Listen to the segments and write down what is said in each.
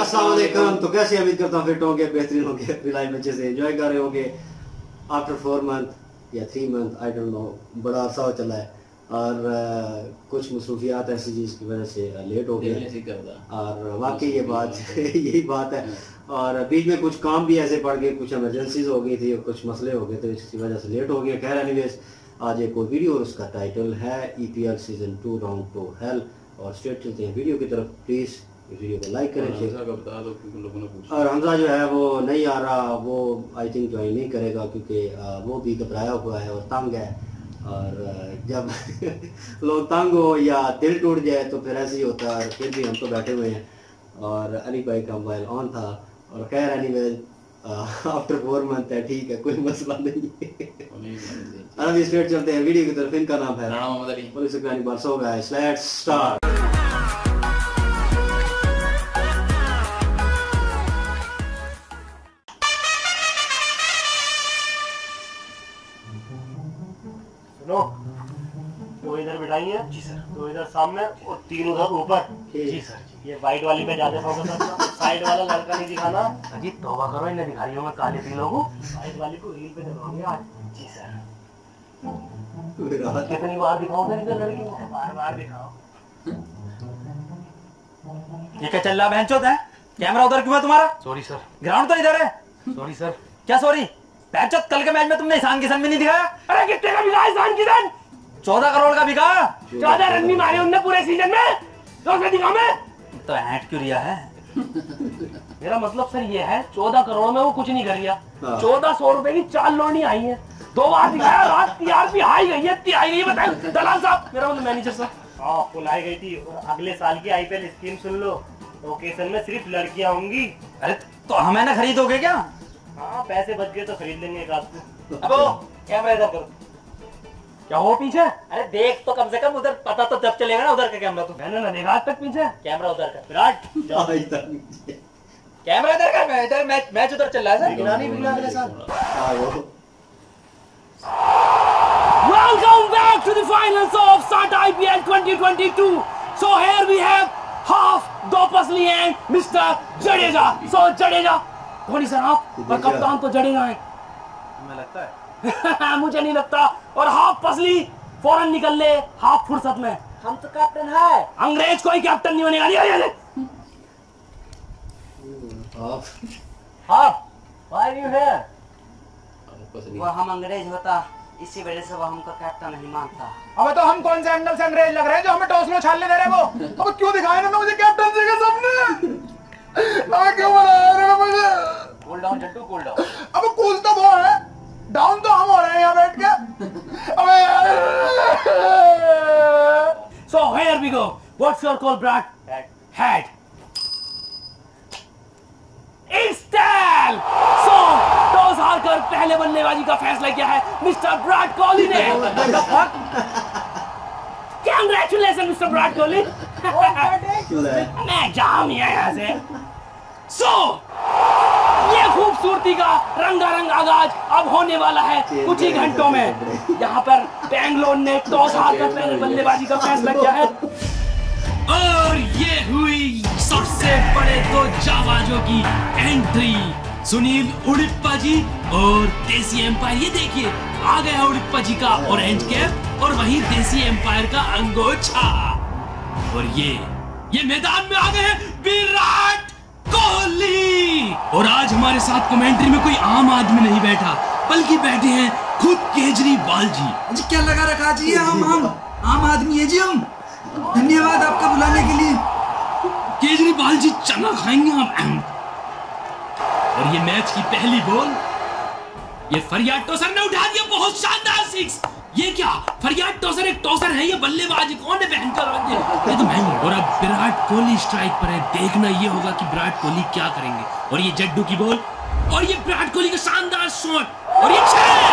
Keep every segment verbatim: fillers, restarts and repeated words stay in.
अस्सलाम वालेकुम। तो कैसे उम्मीद करता हूँ फिट होंगे, बेहतरीन होंगे, अपनी लाइफ अच्छे से एंजॉय कर रहे होंगे। आफ्टर फोर मंथ या three month I don't know, बड़ा अरसा हो चला है और uh, कुछ मसरूफियात ऐसी चीज़ की वजह से लेट हो गए और वाकई ये बात यही बात है। और बीच में कुछ काम भी ऐसे पड़ गए, कुछ इमरजेंसीज हो गई थी और कुछ मसले हो गए, तो इसकी वजह से लेट हो गया। खैर एनीवेज, आज एक और वीडियो और उसका टाइटल है E P L season two round two hell. और स्ट्रेट चलते हैं वीडियो की तरफ। प्लीज़ वीडियो को लाइक करें, और हमजा जो है वो नहीं आ रहा, वो आई थिंक ज्वाइन नहीं करेगा क्योंकि वो भी घबराया हुआ है और तंग है। और जब लोग तंग हो या दिल टूट जाए तो फिर ऐसे ही होता है। फिर भी हम तो बैठे हुए हैं और अली भाई का मोबाइल ऑन था। और खैर एनीवेज, आफ्टर फोर मंथ है, ठीक है, कोई मसला नहीं है। अभी स्ट्रेट चलते हैं वीडियो की तरफ। इनका नाम है राणा मोहम्मद अली। पुलिस अकादमी बरसो गाइस, लेट्स स्टार्ट। सुनो, दो इधर बिठाई है जी सर, दो इधर सामने और तीन उधर ऊपर जी सर। ये वाइट वाली पे ज्यादा फोकस रखना, साइड वाला लड़का नहीं दिखाना। अजी तौबा करो, इन्हें दिखा रही हूँ मैं काले तिलों को। साइड वाली को रील पे दिखाऊंगे आज जी सर। कितनी बार दिखाऊंगा इधर लड़की को? बार बार दिखाओ। ये क्या चल रहा है बहनचोद है? कैमरा उधर क्यों है तुम्हारा? Sorry sir. ग्राउंड तो इधर है। Sorry sir. क्या सॉरी? बहनचोद कल के मैच में तुमने ईशान किशन भी नहीं दिखाया। अरे कितने का बिका ईशान किशन? चौदह करोड़ का बिका। चौदह रन भी मारे उनने पूरे सीजन में, तो उसने दिखा मैं तो ऐट क्यों रिया है? मेरा मतलब सर ये है, चौदह करोड़ में वो कुछ नहीं कर रिया। चौदह सौ रुपए की चार लोनी आई है, दो बार दिखाया, रात टीआरपी हाई गई है, ती आई गई है। बताओ दलाल साहब, मेरा मतलब मैनेजर साहब। हाँ बुलाई गई थी। और अगले साल की आईपीएल स्कीम सुन लो, लोकेशन में सिर्फ लड़कियां होंगी। अरे तो हमें ना खरीदोगे क्या? हाँ पैसे बच गए तो खरीद लेंगे एक आध को। अब कैमरा इधर करो। क्या हो पीछे? अरे देख तो कम से कम, उधर पता तो जब चलेगा ना उधर का कैमरा। तो मैंने ना देखा आज तक पीछे। कैमरा उधर का। विराट कैमरा इधर का, मैं इधर मैच मैच उधर चल रहा है सर। गिरानी भी अगले साल। Welcome back to the finals of Sat I P L twenty twenty-two. So here we have half Dopasli and Mister Jadeja. So Jadeja, Dhoni sir आप और कप्तान तो जडेजा है। तुम्हें लगता है? मुझे नहीं लगता। और हाफ पसली फौरन निकल ले, हाफ फुर्सत में। हम तो कैप्टन है। अंग्रेज कोई कैप्टन नहीं बनेगा। Half half why are you here? वो हम अंग्रेज होता, इसी वजह से वो हमको कैप्टन नहीं मानता। अबे तो हम कौन से एंगल से अंग्रेज लग रहे हैं जो हमें टॉस में छालने दे रहे हैं वो? अब क्यों दिखाया ना मुझे कैप्टन का सबने? अबे क्यों बनाया ना मुझे? Cool down Jattu, cool down. अब कूल तो वो है, डाउन तो हम हो रहे हैं यहाँ बैठ के। अबे So here we go. What's your call, Brad? Head. Head. Install. So toss हारकर पहले बल्लेबाजी का फैसला किया है मिस्टर विराट कोहली ने। Congratulations mister Virat Kohli. मैं जाऊँ यहाँ से। So ये खूबसूरती का रंगारंग आगाज अब होने वाला है कुछ ही घंटों में। यहाँ पर बेंगलोर ने टॉस हारकर पहले बल्लेबाजी का फैसला किया है। और ये हुई सबसे बड़े दो जाबाजों की एंट्री, सुनील उड़िप्पा जी और देसी एम्पायर। ये देखिए आ गया उड़िप्पा जी का ऑरेंज कैप और वहीं देसी एम्पायर का अंगोछा। और ये ये मैदान में आ गए हैं विराट कोहली। और आज हमारे साथ कमेंट्री में कोई आम आदमी नहीं बैठा, बल्कि बैठे हैं खुद केजरीवाल जी। जी क्या लगा रखा जी, हम हम आम आदमी है जी हम। धन्यवाद आपका बुलाने के लिए। केजरीवाल जी चना खाएंगे हम। और ये मैच की पहली बॉल ये फरियाद टॉसर ने उठा दिया, बहुत शानदार सिक्स। ये क्या फरियाद टॉसर एक टॉसर है, ये बल्लेबाज कौन है भयंकर? ये तो मैं हूं। और अब विराट कोहली स्ट्राइक पर है, देखना ये होगा कि विराट कोहली क्या करेंगे। और ये जड्डू की बॉल और ये विराट कोहली का शानदार शॉट और ये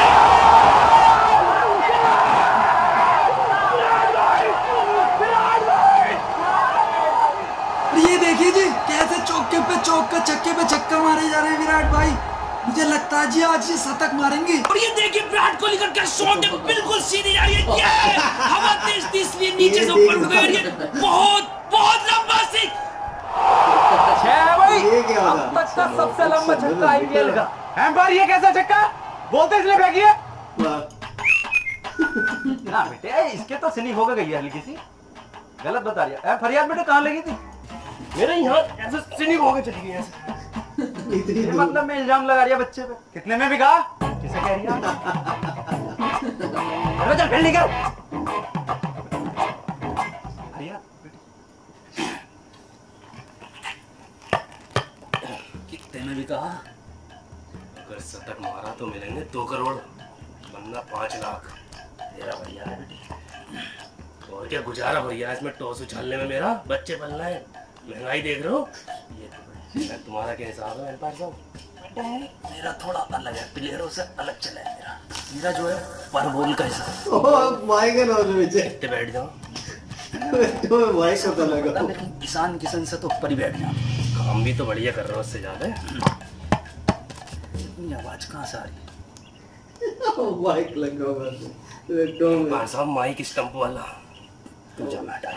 ये देखिए जी कैसे चौके पे चौका, छक्के पे छक्का मारे जा रहे हैं विराट भाई। मुझे लगता है जी आज ये शतक मारेंगे। और ये देखिए विराट कोहली का क्या शॉट है, बिल्कुल सीधी जा रही है। ये हवा तेज थी इसलिए नीचे से ऊपर उड़ गई। बहुत बहुत लंबा सिक्स। छह भाई ये क्या अब होगा? तक का सबसे लंबा छक्का आईपीएल का। एम्पायर ये कैसा छक्का? बोलते इसलिए फेंकिए। ना बेटे इसके तो स्लिप हो गई है हल्की सी, गलत बता रही है। फरियाद बेटे कहाँ लगी थी? मेरे यहाँ ऐसे स्लिप हो के चली गई ऐसे। इतनी ये दूर। मतलब मैं इल्जाम लगा रही है बच्चे पे। कितने में बिका? किसे कह रही है? अरे चल खेल निकल। फरियाद बेटे कितने में भी कहा? अगर शतक मारा तो मिलेंगे दो करोड़, वरना पांच लाख। मेरा भैया है बेटी। और क्या गुजारा भैया इसमें टॉस उछालने में मेरा? बच्चे पलना है, महंगाई देख रहे हो? ये तो तुम्हारा क्या हिसाब है एम्पायर साहब? मेरा थोड़ा अलग है, प्लेयरों से अलग चला है मेरा। मेरा जो है पर बॉल का हिसाब। ओह माय गॉड और नीचे इतने बैठ जाओ तो भाई को तो लगा। लेकिन किसान किसान से तो ऊपर ही बैठ जाओ। काम भी तो बढ़िया कर रहा हो उससे ज्यादा। इतनी आवाज कहाँ से आ रही है? माइक लगा हुआ है तो में। भाई साहब माइक स्टंप वाला तू जा बेटा।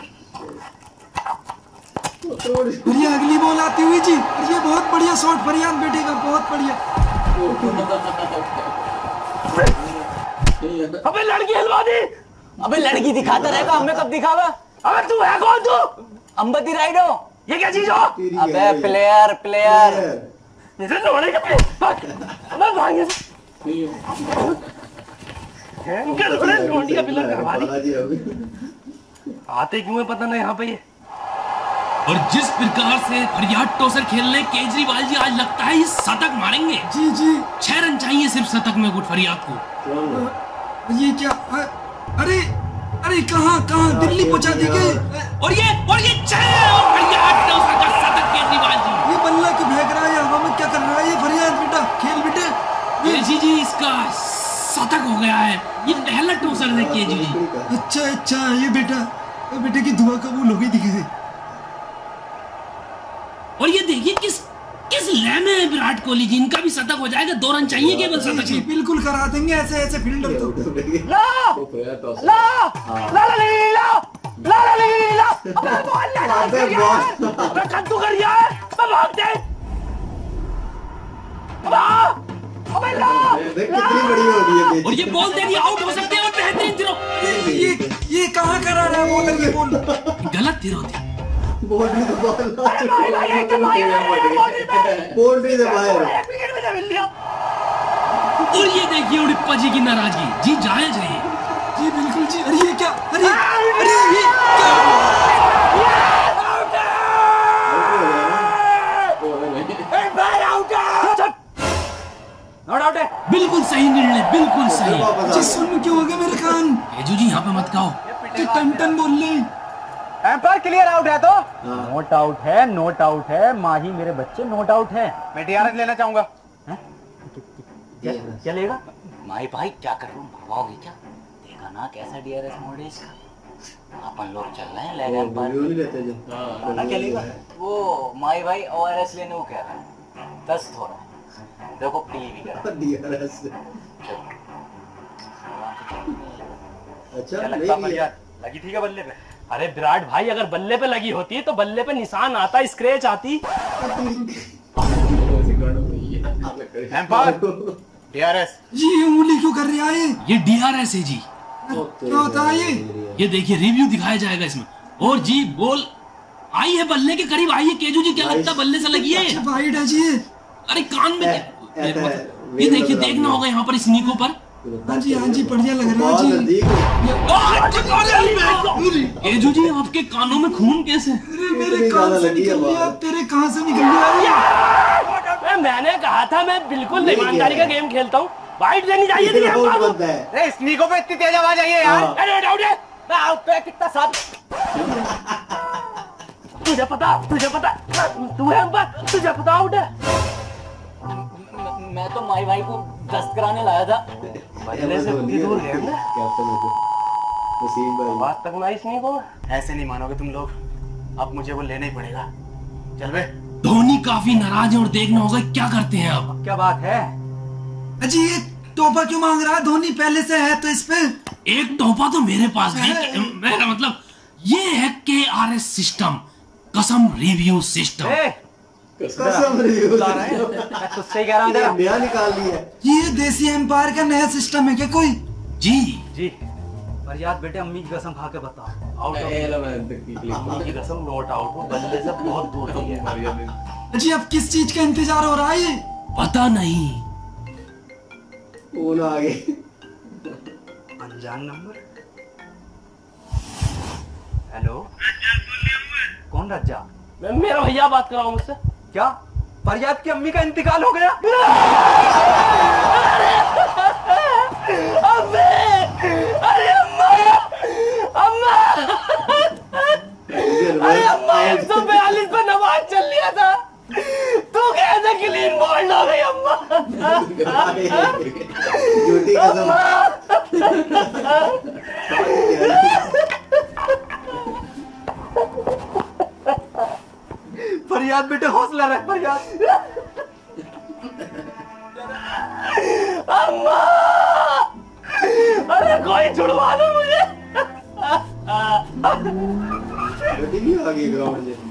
अरे अगली बॉल आती हुई जी, ये बहुत बढ़िया शॉट फरियाद बेटे का, बहुत बढ़िया। अबे लड़की हलवा दी। अबे लड़की दिखाता रहेगा, हमें कब दिखावा? अबे तू है कौन तू? अंबती राइडो। ये क्या चीज हो? तेरी अबे क्या है? Player player. इसे लोड़े के पे अबे भागे से इनके लोड़े लोड़ी का पिलर करवा दी। बालाजी अभी आते क्यों है पता नहीं यहाँ पे ये। और जिस प्रकार से फरियाद टॉसर खेलने केजरीवाल जी आज लगता है ये शतक मारेंगे। जी जी छह रन चाहिए सिर्फ शतक में गुड फरियाद को। कौन है? ये क्या? अ- अरे अरे कहाँ कहाँ दिल्ली पहुंचा दी गई। और ये और ये छह और फरियाद टॉसर का शतक केजरीवाल जी। ये बल्ला क्यों फेंक रहा है? हवा में क्या कर रहा है ये फरियाद बेटा? खेल बेटे। केजी जी इसका शतक हो गया है। ये पहला टॉसर है केजी जी। अच्छा अच्छा ये बेटा बेटे की दुआ कबूल हो गई दिखे। और ये देखिए किस किस लय में है विराट कोहली जी। इनका भी शतक हो जाएगा, दो रन चाहिए केवल शतक जी में। बिल्कुल करा देंगे ऐसे ऐसे फील्डर तो। ला ला ला ला ला ला ला ला अबे बॉल लगा अबे दिया बॉल। है। अबे कद्दू कर दिया है। अबे भाग दे। अबे अबे ला देख कितनी बड़ी हो रही है और ये बॉल दे दिया, आउट हो सकते हैं और बेहतरीन थ्रो। ये ये कहाँ करा रहा है बॉलर ये बॉल? गलत थ्रो थी। बाउंड्री तो बॉल भाई भाई भाई भाई बाउंड्री से बाहर। एक विकेट में मिल लिया। और ये देखिए उड़िप्पा जी की नाराजगी जी जायज है। जी बिल्कुल जी। अरे ये क्या? अरे अरे ये क्या? नॉट आउट है। बिल्कुल सही निर्णय, बिल्कुल सही। जी सुन क्यों हो गया मेरे कान? केजू जी यहाँ पे मत कहो। जी टन टन बोल ले। एम्पायर क्लियर आउट है तो? नोट आउट है, नोट आउट है। माही मेरे बच्चे नोट आउट है। मैं डीआरएस लेना चाहूंगा। क्या लेगा? माही भाई क्या कर रहा हूँ, भरवाओगे क्या? देखा ना कैसा डीआरएस मोड है इसका। अपन लोग चल रहे हैं लेग एम्पायर। वीडियो नहीं लेते जो ना क्या लेगा? वो माही भाई ओआरएस लेने को कह रहा है। दस्त हो रहा है, देखो पी भी कर रहा है। डीआरएस चलो। अच्छा क्या नहीं लगता किया। फरियाद? लगी थी क्या बल्ले पे? अरे विराट भाई अगर बल्ले पे लगी होती तो बल्ले पे निशान आता, स्क्रैच आती। Empire DRS. जी ये उंगली क्यों कर रहा है? ये डीआरएस है जी। क्या होता है ये? ये देखिए रिव्यू दिखाया जाएगा इसमें। और जी बॉल आई है बल्ले के करीब आई है। केजू जी क्या लगता है बल्ले से लगी है? अच्छा वाइड है जी। अरे कान में ऐ- ऐसा है, ये देखिए देखना होगा यहाँ पर स्नीकों पर। हाँ जी हाँ जी बढ़िया लग रहा है बहुत जी। नजदीक है। केजू जी आपके कानों में खून कैसे? अरे मेरे इतनी कान ज्यादा से लगी है निकल गया, बात। तेरे कहाँ से निकल गया? अरे मैंने कहा था मैं बिल्कुल नहीं ईमानदारी का किया। गेम खेलता हूँ। वाइट देनी चाहिए थी ये एम्पायर बहुत को। बनता है। अरे स्नीको पे इतनी तेज आवाज आई है यार। हाँ। अरे आउट है। मैं आउट पे कितना साथ। तुझे पता तुझे पता तू है एम्पायर, तुझे पता आउट है। मैं तो माही भाई को दस्त कराने लाया था। बल्ले से कितनी दूर गए हमने? कैप्टन होके वसीम भाई। बात तक ना इसने को। ऐसे नहीं मानोगे तुम लोग, अब मुझे वो लेना ही पड़ेगा। चल बे। धोनी काफी नाराज है और देखना होगा क्या करते हैं अब। क्या बात है? अजी ये तोहफा क्यों मांग रहा है? धोनी पहले से है तो इस पे। एक तोहफा तो मेरे पास भी है। मेरा मतलब ये है के आर एस सिस्टम, कसम रिव्यू सिस्टम। ए, कसम रिव्यू बता रहे हैं, मैं तुझसे ही कह रहा हूँ तेरा। नया निकाल लिया है। ये देसी एम्पायर का नया सिस्टम है क्या कोई? जी जी फरियाद बेटे अम्मी की कसम खा के बताओ, आउट ऑफ अम्मी की कसम नोट आउट हो, बल्ले से बहुत दूर गई है। जी अब किस चीज का इंतजार हो रहा है ये? पता नहीं। फोन आ गए। अनजान नंबर। हेलो कौन रज्जा? मैं मेरा भैया बात कर रहा हूँ मुझसे। क्या फरियाद की अम्मी का इंतकाल हो गया? अम्मी! अरे अम्मा! अम्मा! अरे अम्मा एक सौ बयालीस पे नमाज चल लिया था, तू कैसे क्लीन बोल्ड हो गई अम्मा? झूठी कसम। फरियाद बेटे हौसला रख फरियाद। अम्मा! अरे कोई छुड़वा दो मुझे। झूठी भी आ गई ग्राउंड में।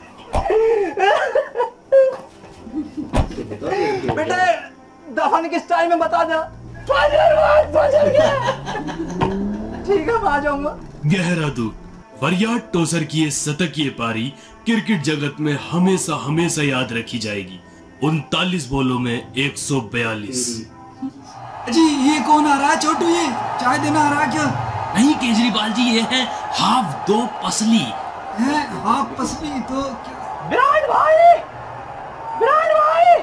बेटे दफन किस टाइम में बता दे। फजर वक्त फजर गया। ठीक है मैं आ जाऊंगा। गहरा दुख। फरियाद टोसर की ये शतकीय पारी क्रिकेट जगत में हमेशा हमेशा याद रखी जाएगी। उनतालीस बॉलों में एक सौ बयालीस। जी ये कौन आ रहा है छोटू? ये चाय देना आ रहा है क्या? नहीं केजरीवाल जी, ये है हाफ दो पसली। है हाफ पसली तो क्या? विराट भाई, विराट भाई,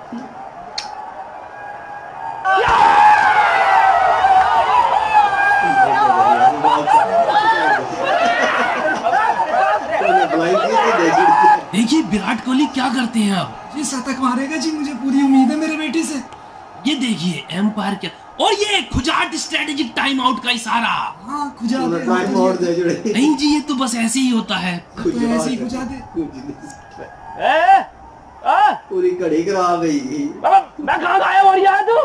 देखिए विराट कोहली क्या करते हैं अब। ये शतक मारेगा जी, मुझे पूरी उम्मीद है मेरे बेटी से। ये देखिए एम्पायर क्या, और ये खुजाट स्ट्रेटेजिक टाइम आउट का इशारा। हाँ खुजा दे। टाइम आउट दे जुड़े। नहीं जी ये तो बस ऐसे ही होता है। तो ऐसे ही खुजा दे। ए, आ, पूरी घड़ी खराब गई। बाबा, मैं कहाँ गायब हो रहा है तू?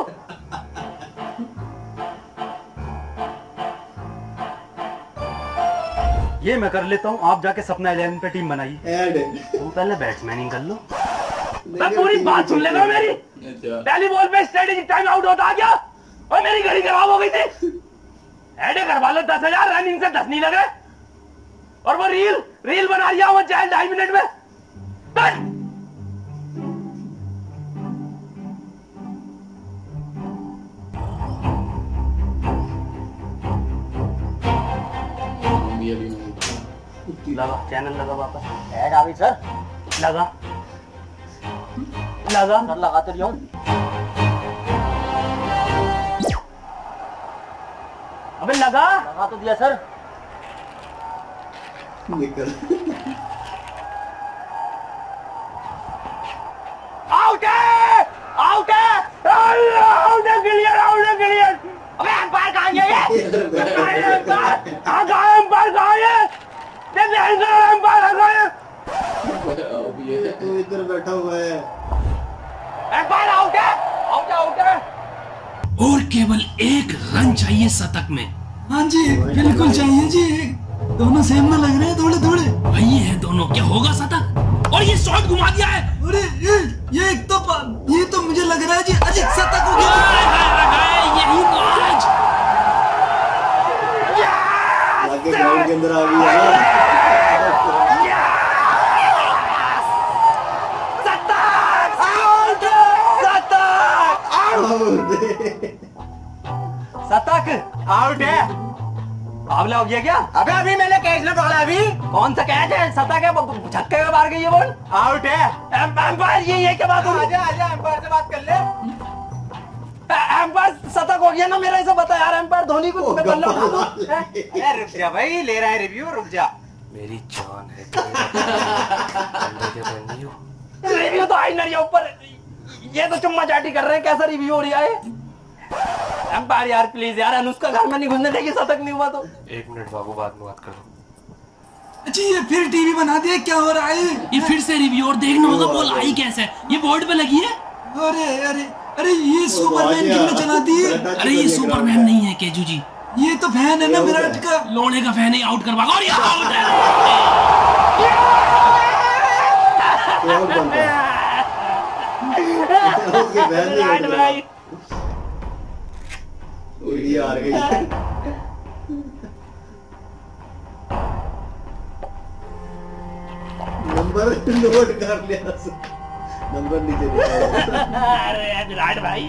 ये मैं कर लेता हूँ, आप जाके सपना इलेवन पे टीम बनाइए। ऐड। तुम पहले बैट्समैनिंग कर लो। मैं पूरी बात सुन लेगा मेरी। पहली बॉल पे स्ट्रेटेजिक टाइम आउट होता क्या? और मेरी घड़ी खराब हो गई थी। एडे करवा लो दस हजार, रनिंग से दस नहीं लगे। और वो रील रील बना लिया वो चाहे ढाई मिनट में। बस। लगा चैनल लगा वापस। ऐड आ गई सर। लगा लगा सर लगा तो रही हूँ। अबे लगा लगा तो दिया सर। निकल। आउट है, आउट है, आउट है, क्लियर, आउट है, क्लियर। अबे एम्पायर कहाँ गया ये? एम्पायर कहाँ गया? एम्पायर कहाँ है? देख एम्पायर कहाँ है? तू इधर बैठा हुआ है। एम्पायर आउट है, आउट है, आउट है। और केवल एक रन चाहिए शतक में। हाँ जी बिल्कुल चाहिए जी। दोनों सेम ना लग रहे हैं थोड़े थोड़े। वही है दोनों, क्या होगा शतक? और ये शॉट घुमा दिया है। अरे ये ये एक तो ये तो मुझे लग रहा है जी अजित शतक हो गया। यही तो आज आगे ग्राउंड के अंदर आ गई है। शतक आउट है। आमला हो गया क्या? अबे अभी मैंने कैच न पकड़ा अभी। कौन सा कैच है? शतक है, छक्के में मार गई ये बॉल। आउट है। एम्पायर ये ये क्या बात हो? आजा आजा एम्पायर से बात कर ले। एम्पायर शतक हो गया ना मेरा, इसे बता यार। एम्पायर धोनी को मैं बल्ला उठा दूं। अरे रुक जा भाई, ले रहा है रिव्यू, रुक जा। मेरी जान है। रिव्यू तो आई ना ये ऊपर, ये तो चुम्मा चाटी कर रहे हैं। कैसा रिव्यू हो रहा है? एम्पायर यार प्लीज यार, अनुष्का घर में नहीं घुसने देगी शतक नहीं हुआ तो। एक मिनट बाबू, बाद में बात कर लो। जी ये फिर टीवी बना दिया, क्या हो रहा है? ये फिर से रिव्यू और देखना होगा बॉल आई कैसे है। ये बोर्ड पे लगी है। अरे अरे अरे ये सुपरमैन किसने चला दी है? अरे ये सुपरमैन नहीं है केजू जी, ये तो फैन है ना विराट का। लोड़े का फैन ही आउट करवा। और ये आउट है। उसकी बहन नहीं विराट भाई उड़ी हार गई। नंबर नोट कर लिया, नंबर नीचे लिखा। अरे विराट भाई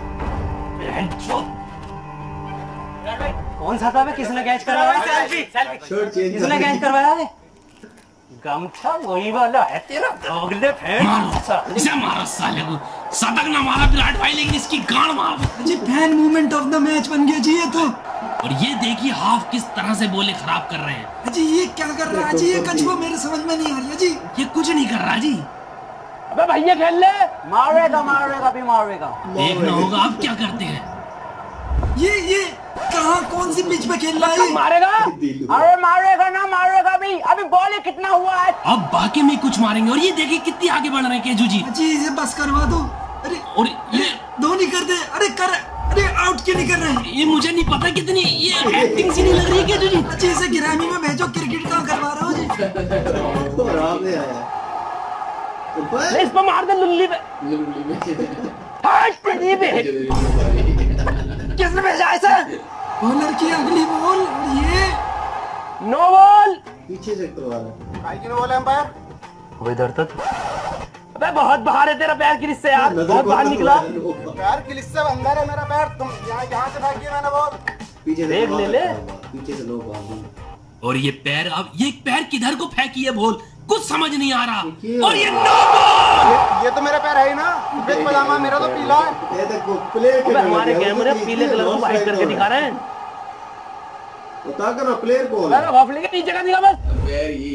कौन सा था बे? किसने कैच करवाया? सेल्फी सेल्फी शर्ट चेंज किसने कैच करवाया है? गमछा वही वाला है तेरा दोगले फैन। मारो इसे, मारो साले को। शतक ना मारा विराट भाई, लेकिन इसकी गांड मारो। जी fan movement of the match बन गया जी ये तो। और ये देखिए हाफ किस तरह से बोले खराब कर रहे हैं। जी ये क्या कर रहा है जी ये कछुआ, मेरे समझ में नहीं आ रही है जी। ये कुछ नहीं कर रहा जी। अबे भैया खेल ले। मारेगा मारेगा भी मारेगा। देखना होगा आप क्या करते हैं। ये ये कहाँ कौन सी पिच पे खेल रहा है? मारेगा। अरे मारेगा ना मारेगा भी। अभी बॉल ही कितना हुआ है? अब बाकी में कुछ मारेंगे। और ये देखिए कितनी आगे बढ़ रहे हैं केजू जी। जी इसे बस करवा दो। अरे और ये धोनी कर दे। अरे कर, अरे आउट क्यों नहीं कर रहे हैं? ये मुझे नहीं पता कितनी ये एक्टिंग सी नहीं लग रही है केजू जी। जी इसे गिरामी में भेजो, क्रिकेट कहाँ करवा रहे हो जी? आराम से आया। ले इस पे मार दे लुल्ली पे। हट तेरी पे। किसने भेजा इसे? बॉलर की अगली बॉल और ये नो बॉल। पीछे से करवा रहा भाई क्यों बोले अंपायर? वो इधर तक। अबे बहुत बाहर है तेरा पैर किस से यार, है। बहुत बाहर निकला। पैर की लिस्ट से अंदर है मेरा पैर। तुम यहाँ यहाँ से फेंकी मैंने बॉल। पीछे से देख ले ले। पीछे से लो बॉल। और ये पैर, अब ये पैर किधर को फेंकी है बॉल, कुछ समझ नहीं आ रहा। ये- और ये नो बॉल। ये, ये तो मेरा पैर है ही ना। विद पजामा मेरा तो पीला है। ये देखो प्ले अबे हमारे कैमरे पीले कलर को व्हाइट करके दिखा रहे हैं। बता कर प्लेयर कौन अरे वाफले के नीचे का दिखा बस।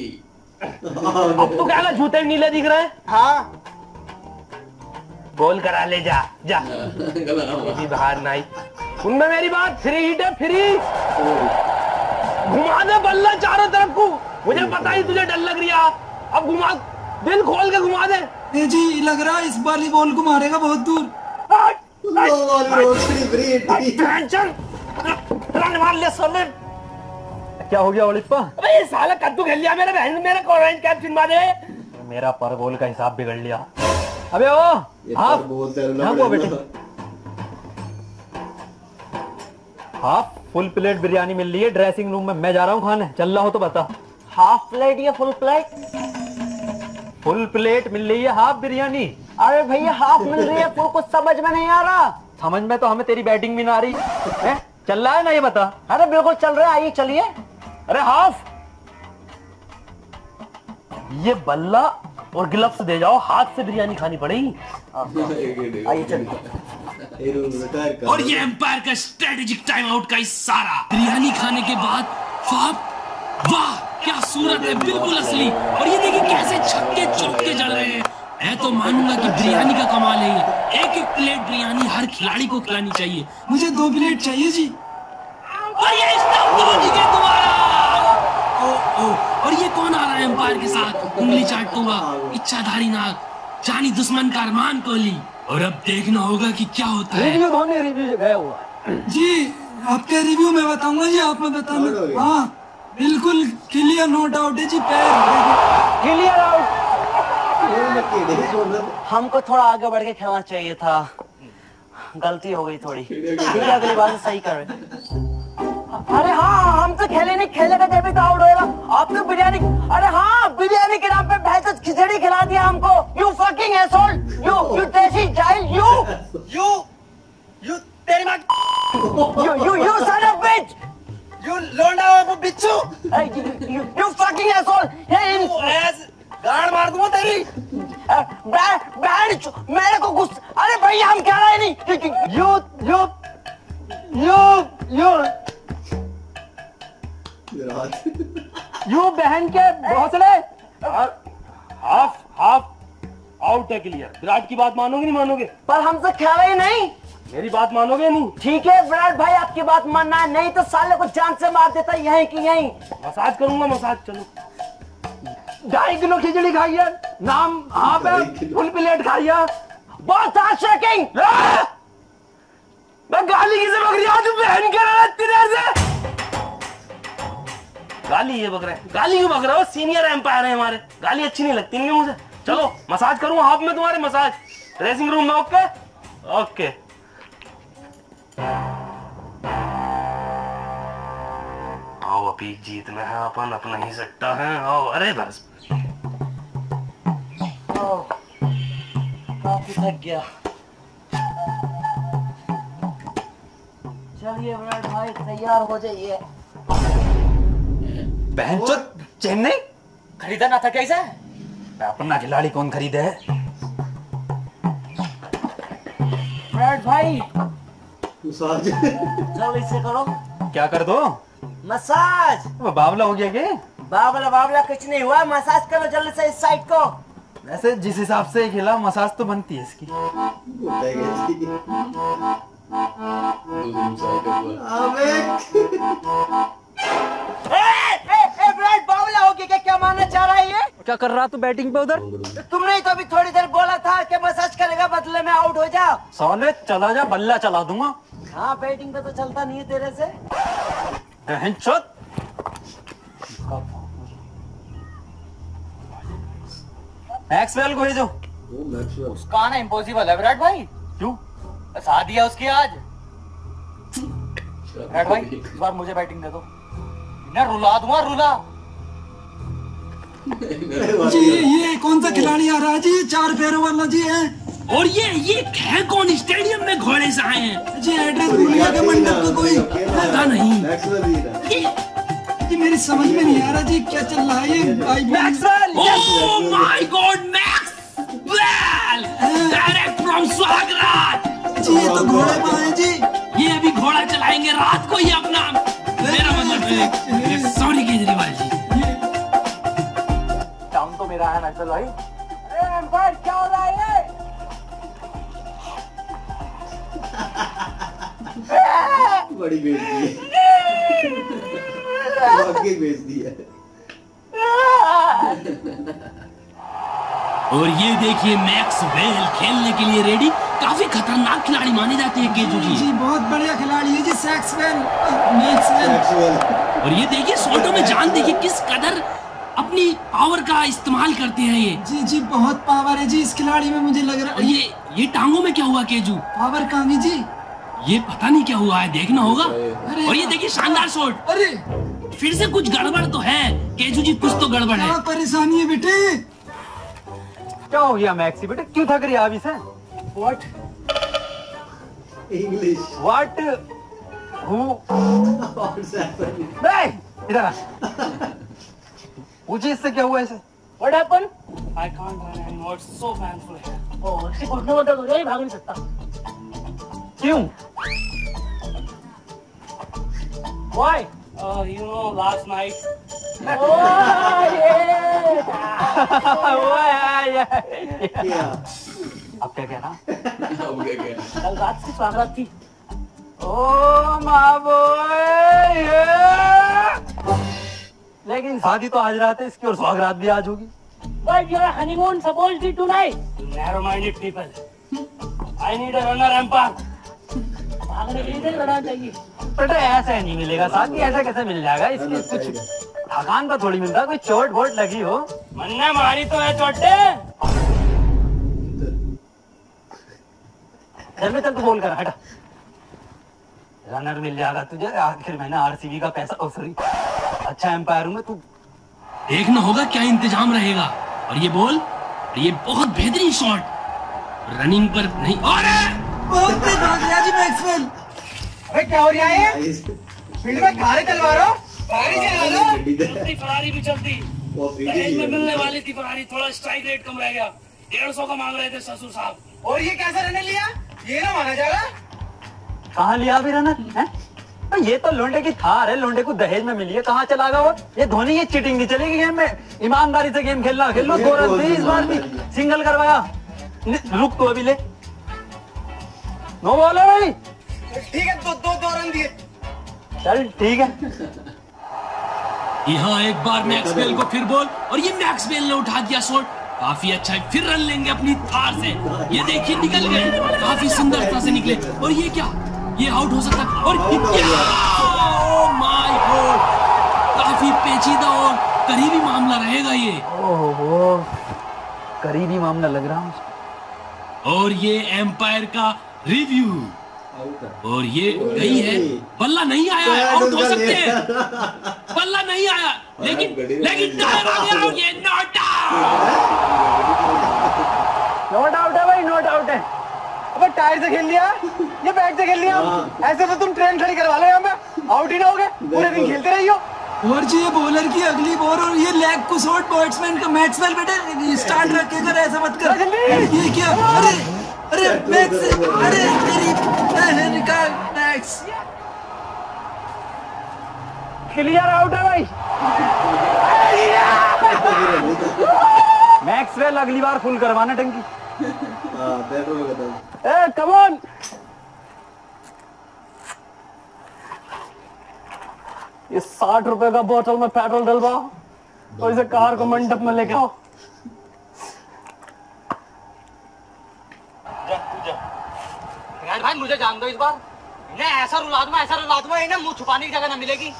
अब तो क्या जूते नीले दिख रहे हैं। हाँ गोल करा ले जा जा। जी बाहर नहीं। सुन मेरी बात, फ्री हिट है फ्री। घुमा दे बल्ला चारों तरफ को। मुझे पता ही तुझे डर लग रही है, अब घुमा, दिल खोल के घुमा दे। ए जी लग रहा है इस वाली बॉल को मारेगा बहुत दूर। लो वाली रोशनी फ्री टेंशन रन मार ले सोले। क्या हो गया ओलिप्पा? अबे ये साला कद्दू खेल लिया मेरे बहन, मेरे को ऑरेंज कैप छिनवा दे। मेरा पर बॉल का हिसाब बिगड़ लिया। अबे ओ हाफ बोलते हैं हाँ वो बेटे हाफ फुल प्लेट बिरयानी मिल रही है ड्रेसिंग रूम में, मैं जा रहा हूँ खाने, चल रहा हो तो बता। हाफ प्लेट या फुल प्लेट? फुल प्लेट मिल रही है हाफ बिरयानी। अरे भैया हाफ मिल रही है, फुल कुछ समझ में नहीं आ रहा। समझ में तो हमें तेरी बैटिंग भी ना आ रही है। चल रहा है ना ये बता। अरे बिल्कुल चल रहा है, आइए चलिए। अरे हाफ ये बल्ला और ग्लव्स दे जाओ, हाथ से बिरयानी खानी पड़ेगी। आइए चलिए। और ये एम्पायर का स्ट्रेटेजिक टाइम आउट का इशारा। बिरयानी खाने के बाद फाप, वाह क्या सूरत है, बिल्कुल असली। और ये देखिए कैसे छक्के चौके जड़ रहे हैं। मैं तो मानूंगा कि बिरयानी का कमाल है ये। एक एक प्लेट बिरयानी हर खिलाड़ी को खिलानी चाहिए। मुझे दो प्लेट चाहिए जी। और ये स्टंप धोनी के द्वारा। ओ ओ और ये कौन आ रहा है एम्पायर के साथ उंगली चाटता हुआ, इच्छाधारी नाग, जानी दुश्मन का अरमान कोहली। और अब देखना होगा कि क्या होता है। रिव्यू धोनी रिव्यू गया हुआ जी आपका रिव्यू मैं बताऊंगा जी, आप मैं बताऊंगा। हाँ बिल्कुल क्लियर नो डाउट है जी। पैर क्लियर आउट। हमको थोड़ा आगे बढ़ के खेलना चाहिए था, गलती हो गई थोड़ी। ठीक है अगली बार से सही करें। अरे हाँ हम तो खेले नहीं, खेलेगा जब तो आउट होएगा। आप तो बिरयानी, अरे हाँ बिरयानी के नाम पे भैंस खिचड़ी खिला दिया हमको। You fucking asshole, you you desi child, you you you तेरी माँ, you you you son of bitch, you लोंडा वो बिच्छू, यू यू फकिंग एसोल। ये इन गाड़ मार दूंगा तेरी। बैंड मेरे को गुस्सा, अरे भैया हम क्या रहे नहीं। You you you you you बहन के भोसले। हाफ हाफ आउट है क्लियर। विराट की बात मानोगे नहीं मानोगे? पर हमसे खेला ही नहीं। मेरी बात मानोगे नहीं? ठीक है विराट भाई आपकी बात मानना है, नहीं तो साले को जान से मार देता यहीं की यहीं। मसाज करूंगा मसाज। चलो ढाई किलो खिचड़ी खाइए, नाम हाफ है, फुल प्लेट खाइए। बहुत शेकिंग। मैं गाली किसे बक रही हूँ? तू बहन कर रहा है इतनी देर से। गाली ये बक रहा है, गाली क्यों बक रहा हो? सीनियर एम्पायर है हमारे, गाली अच्छी नहीं लगती नहीं मुझे। चलो मसाज करूँ हाफ में तुम्हारे मसाज। ड्रेसिंग रूम में ओके ओके। आओ अभी जीत में है अपन, अपना ही सट्टा है। आओ अरे बस काफी थक गया। चलिए विराट भाई तैयार हो जाइए। बहनचोद चेन्नई खरीदा ना था कैसे? अपना खिलाड़ी कौन खरीदे है? विराट भाई मसाज जल्दी से करो। क्या कर दो? मसाज। वो बावला हो गया क्या? बावला बावला कुछ नहीं हुआ, मसाज करो जल्दी से इस साइड को। वैसे जिस हिसाब से खिला मसाज तो बनती है इसकी। विराट बावला हो गया क्या? क्या मानना चाह रहा है ये? क्या कर रहा तू बैटिंग पे उधर? तुमने ही तो अभी थोड़ी देर बोला था कि मसाज करेगा, बदले में आउट हो जाओ। सोने चला जा, बल्ला चला दूंगा। हाँ बैटिंग पे तो चलता नहीं है तेरे से। बहनचोद मैक्सवेल को भेजो। उसका आना इम्पॉसिबल है विराट भाई। क्यों? शादी है उसकी आज। विराट भाई इस बार मुझे बैटिंग दे दो, मैं रुला दूंगा रुला। जी ये कौन सा खिलाड़ी आ रहा है जी? ये चार पैरों वाला जी है। और ये ये है कौन? स्टेडियम में घोड़े से आए हैं जी एड्रेस भूल गया क्या मंडप का कोई? पता नहीं। ये जी मेरी समझ में नहीं आ रहा जी क्या चल रहा है ये। Maxwell oh my God Maxwell direct from स्वागरात। जी ये तो घोड़े में है जी। ये अभी घोड़ा चलाएंगे रात को ही अपना। मेरा मतलब सॉरी केजरीवाल जी। टाउन तो मेरा है मैक्सवेल भाई। अरे एम्पायर क्या हो रहा है? बड़ी बेइज्जती है, वाकई बेइज्जती है। और ये देखिए मैक्सवेल खेलने के लिए रेडी। काफी खतरनाक खिलाड़ी माने जाते हैं केजू जी। जी बहुत बढ़िया खिलाड़ी है जी सैक्सवेल मैक्सवेल। और ये देखिए शॉटों में जान देखिए किस कदर अपनी पावर का इस्तेमाल करते हैं ये। जी जी बहुत पावर है जी इस खिलाड़ी में, मुझे लग रहा और है। ये ये टांगों में क्या हुआ केजू? पावर कहाँ गई जी? ये पता नहीं क्या हुआ है, देखना होगा। और ये देखिए शानदार शॉट। अरे फिर से कुछ गड़बड़ तो है केजू जी, कुछ तो गड़बड़ है। क्या परेशानी है बेटे? क्या हो गया मैक्सी बेटे, क्यों थक रही है अभी से? What? इंग्लिश व्हाट हु नहीं इधर आ। पूछिए इससे क्या हुआ ऐसे? What happened? I can't run anymore. It's so painful है। Oh, इससे घुटने में दर्द हो गया, भाग नहीं सकता। क्यों? Why? Uh, you know last night. Oh, yeah. क्या? अब क्या कह रहा? कल रात की स्वागत थी। ओ माबोय लेकिन शादी तो आज रात है इसकी और स्वागरात भी आज होगी। But your honeymoon supposed to be tonight. Narrow-minded people. I need a runner umpire. भागने के लिए लड़ाना चाहिए। बेटा ऐसे नहीं मिलेगा साथी, ऐसा कैसे मिल जाएगा? इसकी कुछ थकान का थोड़ी मिलता, कोई चोट वोट लगी हो। मन्ने मारी तो है चोटे। चल में चल तू बोल कर हटा। रनर मिल जाएगा तुझे, आखिर मैंने आरसीबी का पैसा ओ सॉरी अच्छा एम्पायर हूँ मैं। तू देखना होगा क्या इंतजाम रहेगा। और ये बॉल, और ये बहुत बेहतरीन शॉट रनिंग पर नहीं। और बहुत तेज भाग गया जी मैक्सवेल। अरे क्या हो रहा है? फील्ड में खारे चलवा रहा हो? गाड़ी चला लो। चलती फरारी भी चलती। दहेज में मिलने वाली थी फरारी, थोड़ा स्ट्राइक रेट कम रह गया। डेढ़ सौ का मांग रहे थे ससुर साहब। और ये कैसा रनर लिया? ये ना माना जाएगा। कहाँ लिया अभी रनर है? ये तो लोंडे की थार है, लोंडे को दहेज में मिली है, कहाँ चला गया वो? ये धोनी ये चीटिंग नहीं चलेगी गेम में। ईमानदारी से गेम खेलना, खेल लो। दो रन थे इस बार भी, सिंगल करवाया। रुक तो अभी ले, नो बॉल है भाई। ठीक है दो दो दो रन दिए। चल ठीक है। यहाँ एक बार मैक्सवेल को फिर बॉल, और ये मैक्सवेल ने उठा दिया शॉट। काफी अच्छा है, फिर रन लेंगे अपनी थार से। ये देखिए निकल गए, काफी सुंदरता से निकले। और ये क्या, ये आउट हो सकता है। और ओह माय गॉड, काफी पेचीदा और करीबी मामला रहेगा ये। ओहो करीबी मामला लग रहा है। और ये एम्पायर का रिव्यू। और ये गई है, बल्ला नहीं आया है, आउट हो सकते हैं, बल्ला नहीं आया, लेकिन लेकिन टायर आ गया, ये नॉट आउट। नॉट आउट है भाई, नॉट आउट है। अबे टायर से खेल लिया, ये बैट से खेल लिया, ऐसे तो तुम ट्रेन खड़ी करवा लो यहाँ पे, आउट ही ना हो गए, पूरे दिन खेलते रहियो। और जी ये बॉलर की अगली बॉल और ये लेग को शॉट बैट्समैन का मैक्सवेल बेटे स्टार्ट रख के कर, ऐसा मत कर। ये क्या, अरे अरे मैक्स, अरे तेरी निकाल मैक्स। क्लियर आउट है भाई। मैक्सवेल अगली बार फुल करवाना टंकी। ए कम ऑन। ये साठ रुपए का बोतल में पेट्रोल डलवाओ और इसे कार को मंडप में लेके आओ। यार भाई मुझे जान दो इस बार, इन्हें ऐसा रुला दूंगा, ऐसा रुला दूंगा, इन्हें मुंह छुपाने की जगह ना मिलेगी।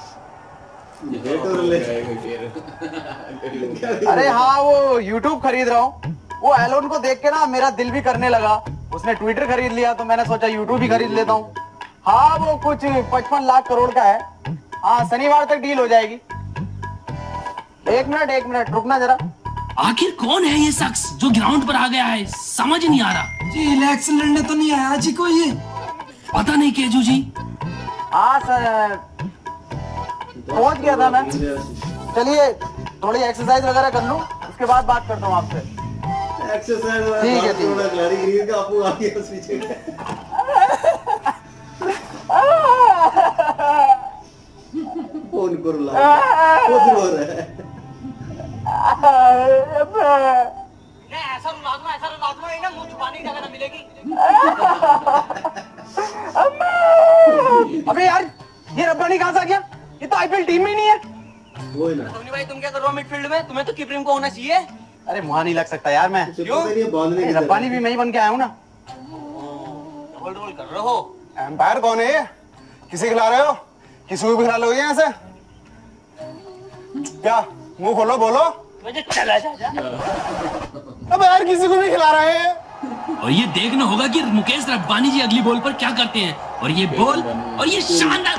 अरे हाँ, वो यूट्यूब खरीद रहा हूँ, वो एलोन को देख के ना मेरा दिल भी करने लगा। उसने ट्विटर खरीद लिया तो मैंने सोचा यूट्यूब भी खरीद लेता हूँ। हाँ वो कुछ पचपन लाख करोड़ का है। हाँ शनिवार तक डील हो जाएगी। एक मिनट एक मिनट रुकना जरा। आखिर कौन है ये शख्स जो ग्राउंड पर आ गया है, समझ नहीं आ रहा। जी इलेक्शन लड़ने तो नहीं आया जी कोई, ये पता नहीं केजू जी। हाँ सर पहुंच गया था मैं। चलिए थोड़ी एक्सरसाइज वगैरह कर लूं, उसके बाद बात करता हूँ आपसे। एक्सरसाइज ठीक है ठीक फोन कर ला खुद रो रहा है। ऐसा रुला दूंगा, ऐसा रुला दूंगा, इन्हें मुंह छुपाने की जगह ना मिलेगी। अबे यार ये रब्बानी कहाँ से आ गया? ये तो आईपीएल टीम में ही नहीं है। वो ना धोनी भाई तुम क्या कर रहे हो मिडफील्ड में? तुम्हें तो कीपिंग को होना चाहिए। अरे वहाँ नहीं लग सकता यार मैं। क्यों? रब्बानी भी मैं ही बन के आया हूँ ना। डबल डबल कर रहे हो। एम्पायर कौन है ये? किसे खिला रहे हो? किसी को भी खिला लोगे यहाँ से? क्या मुंह खोलो बोलो। मुझे चला जा जा। अब यार किसी को भी खिला रहे हैं। और ये देखना होगा कि मुकेश रब्बानी जी अगली बॉल पर क्या करते हैं। और ये बॉल और ये शानदार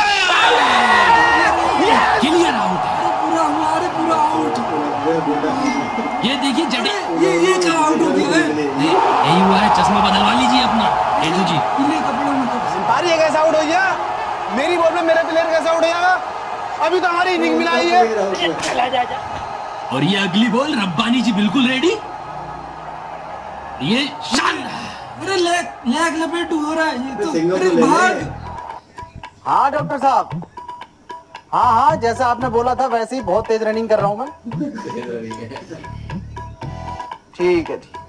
क्लियर आउट, पूरा हुआ, अरे पूरा आउट। ये देखिए जडे, ये ये क्या आउट हो गया है? यही हुआ है, चश्मा बदलवा लीजिए अपना केजू जी। एम्पायर ये कैसा आउट हो गया? मेरी बॉल में मेरा प्लेयर कैसा आउट हो जाएगा? अभी तो हमारी इनिंग मिलाई है। चला जा जा। और ये अगली बॉल रब्बानी जी बिल्कुल रेडी। ये शानदार, अरे लेग लेग लपेट हो रहा है ये तो, अरे भाग। हाँ डॉक्टर साहब, हाँ हाँ जैसा आपने बोला था वैसे ही बहुत तेज रनिंग कर रहा हूँ मैं। ठीक है ठीक।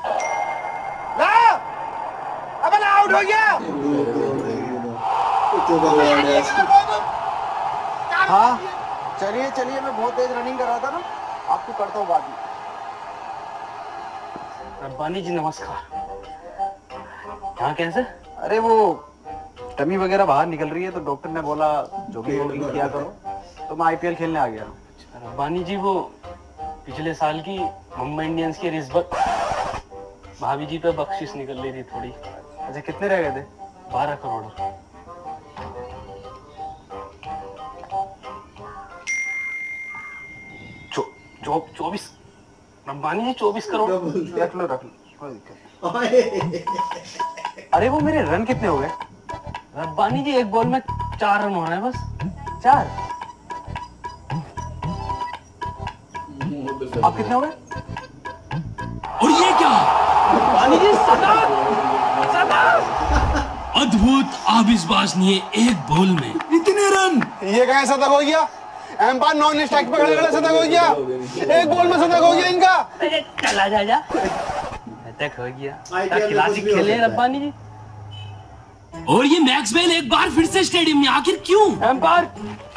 अब आउट हो गया। हाँ चलिए चलिए, मैं बहुत तेज रनिंग कर रहा था ना, आपको करता हूँ बाद में। रब्बानी जी नमस्कार। यहाँ कैसे? अरे वो टमी वगैरह बाहर निकल रही है तो डॉक्टर ने बोला जॉगिंग वॉगिंग किया करो, तो मैं आईपीएल खेलने आ गया। रब्बानी जी वो पिछले साल की मुंबई इंडियंस की रिश्वत भाभी जी पे बख्शिश निकल रही थी थोड़ी। अच्छा कितने रह गए थे? बारह करोड़। चौ चौबीस रब्बानी जी चौबीस करोड़। रख लो रख लो, कोई दिक्कत। अरे वो मेरे रन कितने हो गए? रब्बानी जी एक बॉल में चार रन हो रहे हैं बस। चार? आप कितने हो गए? और ये क्या? रब्बानी जी शतक, शतक। अद्भुत आविष्बाजनीय एक बॉल में इतने रन। ये कहाँ शतक हो गया? एम्पायर नॉन स्ट्राइक पे खड़े खड़े शतक हो गया। एक बॉल में शतक हो गया इनका। अरे चला जा जा। शतक हो गया। क्लासिक खेले रब्बानी जी। और ये मैक्सवेल एक बार फिर से स्टेडियम में, आखिर क्यों? एम्पायर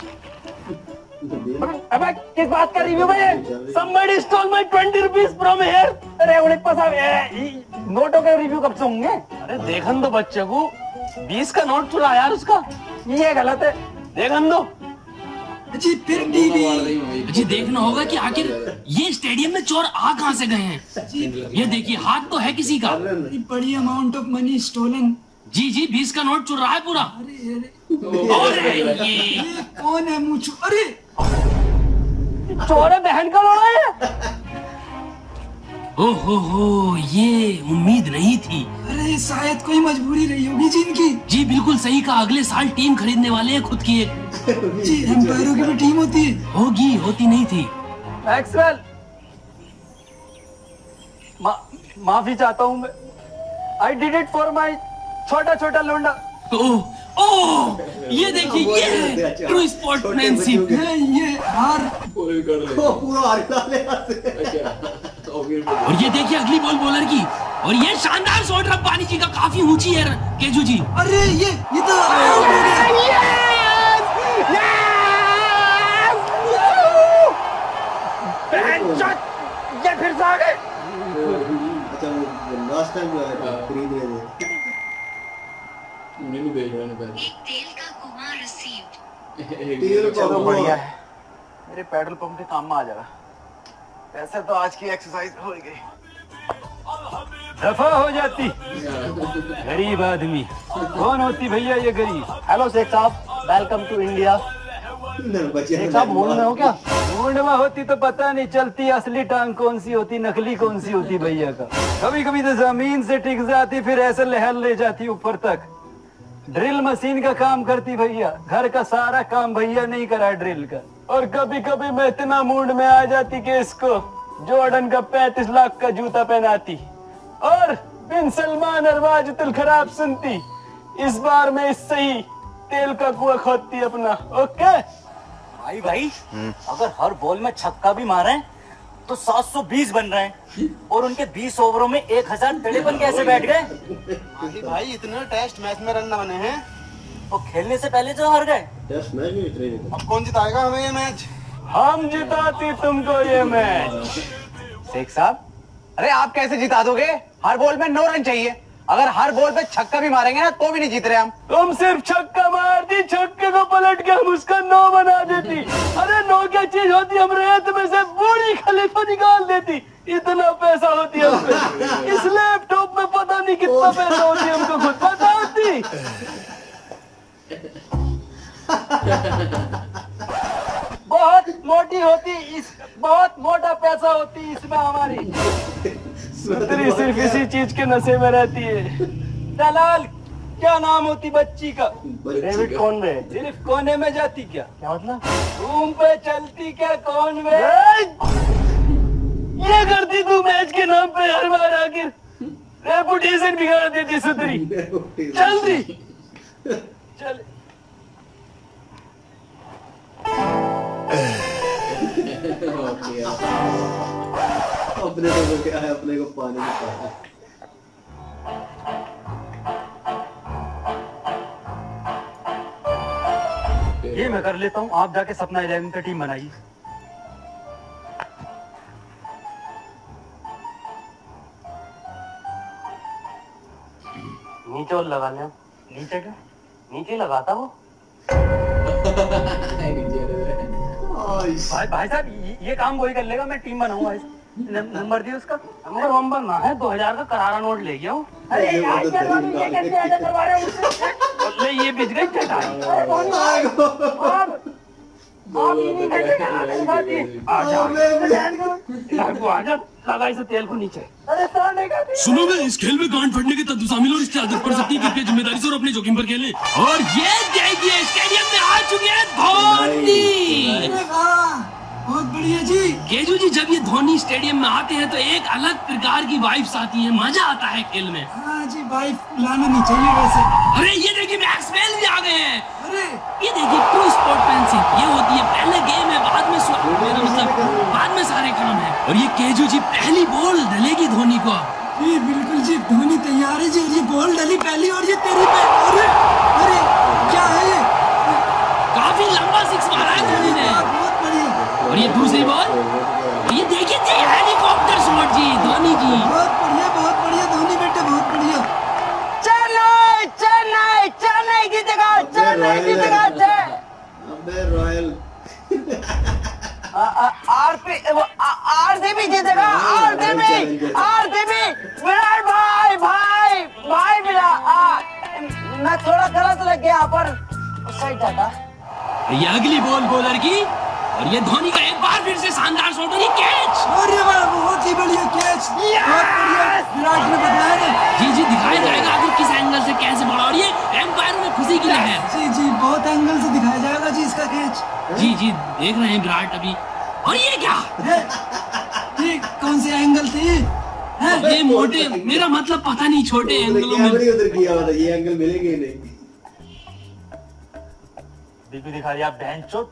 अबे किस बात का रिव्यू भाई? somebody stole my twenty rupees from here। अरे उड़िप्पा साहब नोटों के रिव्यू कब से होंगे? अरे देखन दो बच्चे को, बीस का नोट चुरा यार उसका। ये गलत है। देखन दो। जी फिर टीवी। जी देखना होगा कि आखिर ये स्टेडियम में चोर आ कहां से गए हैं। ये देखिए हाथ तो है किसी का। बड़ी अमाउंट ऑफ मनी स्टोलन। जी जी बीस का नोट चुर रहा है पूरा। अरे अरे ये, ये कौन है मुझ अरे चोर है बहन का लोड़ा है। ओ हो हो ये उम्मीद नहीं थी। अरे शायद कोई मजबूरी रही होगी जी इनकी। जी बिल्कुल सही कहा, अगले साल टीम खरीदने वाले हैं खुद की एक। जी एम्पायरों की भी टीम होती है। होगी, होती नहीं थी। मैक्सवेल, मा, माफी चाहता हूँ मैं। I did it for my छोटा छोटा लोंडा। ओह ओह ये देखिए ये है ट्रू स्पोर्ट्समैनशिप। ये हार पूरा हार डाले। और ये देखिए अगली बॉल बॉलर की, और ये शानदार शॉट रब्बानी जी का काफी ऊंची है केजू जी। अरे ये ये तो आउट हो गया। ये फिर से आ गए। अच्छा वो लास्ट टाइम जो है खरीद रहे थे। नहीं देख रहा ना पहले। एक तेल का कुआं रिसीव्ड। तेल का चलो कुआं। बढ़िया है, मेरे पेट्रोल पंप के काम में आ जाएगा। वैसे तो आज की एक्सरसाइज हो ही गई। दफा हो जाती गरीब आदमी। कौन होती भैया ये गरीब? हेलो शेख साहब, वेलकम टू इंडिया। शेख साहब मूड में हो क्या? मूड में होती तो पता नहीं चलती असली टांग कौन सी होती नकली कौन सी होती भैया का। कभी कभी तो जमीन से टिक जाती फिर ऐसे लहर ले जाती ऊपर तक। ड्रिल मशीन का काम करती भैया, घर का सारा काम भैया नहीं करा ड्रिल का। और कभी कभी मैं इतना मूड में आ जाती कि इसको जॉर्डन का पैंतीस लाख का जूता पहनाती और बिन सलमान और वाजितुल खराब सुनती। इस बार मैं इससे ही तेल का कुआं खोदती अपना। ओके भाई भाई अगर हर बॉल में छक्का भी मारे तो सात सौ बीस बन रहे हैं और उनके बीस ओवरों में एक हजार तिरपन कैसे बैठ गए? भाई इतने टेस्ट मैच में रन बने हैं और खेलने से पहले जो हार गए। टेस्ट मैच में इतने नहीं। अब कौन जिताएगा हमें ये मैच? हम जिताती तुमको ये मैच। शेख साहब, अरे आप कैसे जिता दोगे? हर बॉल में नौ रन चाहिए। अगर हर बॉल पे छक्का भी मारेंगे ना तो भी नहीं जीत रहे हम। तुम सिर्फ छक्का मार दी, छक्के को पलट के हम उसका नौ बना देती। अरे नौ क्या चीज होती, हम रेत में से बूढ़ी खलीफा निकाल देती। इतना पैसा होती है हमको। इस लैपटॉप में पता नहीं कितना पैसा होती है, हमको खुद पता होती। बहुत मोटी होती इस, बहुत मोटा पैसा होती इसमें हमारी। सुंदरी सिर्फ इसी चीज के नशे में रहती है। दलाल क्या नाम होती बच्ची का? David Conway. सिर्फ कोने में जाती क्या? क्या मतलब? रूम पे चलती क्या कॉनवे? ये करती तू मैच के नाम पे हर बार आखिर रेपुटेशन बिगाड़ देती सुंदरी। जल्दी चल। अपने को क्या है, अपने को पानी में पानी। ये मैं कर लेता हूँ, आप जाके सपना इलेवन पे टीम बनाइए। नीचे और लगा लिया। नीचे क्या? नीचे लगाता वो। भाई भाई साहब ये, ये काम वही कर लेगा, मैं टीम बनाऊंगा। नंबर दिए उसका। नंबर वंबर ना है, दो हजार का करारा नोट ले गया हूँ। अरे यार ये कैसे ऐसा करवा रहे हो मुझसे? ले ये बिज गई चटाई। लगा इसे तेल को नीचे। सुनोगे इस खेल में गांड फटने के तत्व शामिल और इससे आदत पड़ सकती है। कृपया जिम्मेदारी से और अपने जोखिम पर खेलें। और ये देखिए स्टेडियम में आ चुके हैं धोनी। बहुत बढ़िया जी। केजू जी जब ये धोनी स्टेडियम में आते हैं तो एक अलग प्रकार की वाइब्स आती है, मजा आता है खेल में। हाँ जी, वाइफ लाना नहीं चाहिए वैसे। अरे ये देखिए मैक्सवेल भी आ गए हैं। अरे ये देखिए ट्रू स्पोर्ट्समैनशिप ये होती है, पहले गेम है बाद में स्व- मेरा मतलब बाद में सारे काम है। और ये केजू जी पहली बॉल डलेगी धोनी को। जी बिल्कुल जी, धोनी तैयार है जी। ये बॉल डली पहली और ये तेरी पे। अरे अरे क्या है ये? काफी लंबा सिक्स मारा है धोनी ने। बहुत बढ़िया। और ये दूसरी बॉल, ये देखिए जी हेलीकॉप्टर शॉट जी धोनी जी। बहुत बढ़िया, बहुत बढ़िया धोनी बेटे, बहुत बढ़िया। चेन्नई चेन्नई चेन्नई जीतेगा, चेन्नई जीतेगा। अबे रॉयल थोड़ा गलत लग गया पर सही जाता। ये अगली बॉल बॉलर की और ये धोनी का एक बार फिर से शानदार शॉट और ये कैच। अरे वाह, बहुत ही बढ़िया कैच, बहुत बढ़िया विराट ने बताया ना। जी जी दिखाया जाएगा आखिर किस एंगल से कैसे पड़ा और ये एम्पायर में खुशी की लहर। जी जी बहुत एंगल से दिखाया जाएगा जी इसका कैच। जी जी देख रहे हैं विराट अभी। और ये क्या ये कौन से एंगल थे? ये मोटे, मेरा मतलब पता नहीं छोटे एंगलों में उधर किया हुआ था, ये एंगल मिलेंगे नहीं। बीपी दिखा दिया बेंचो।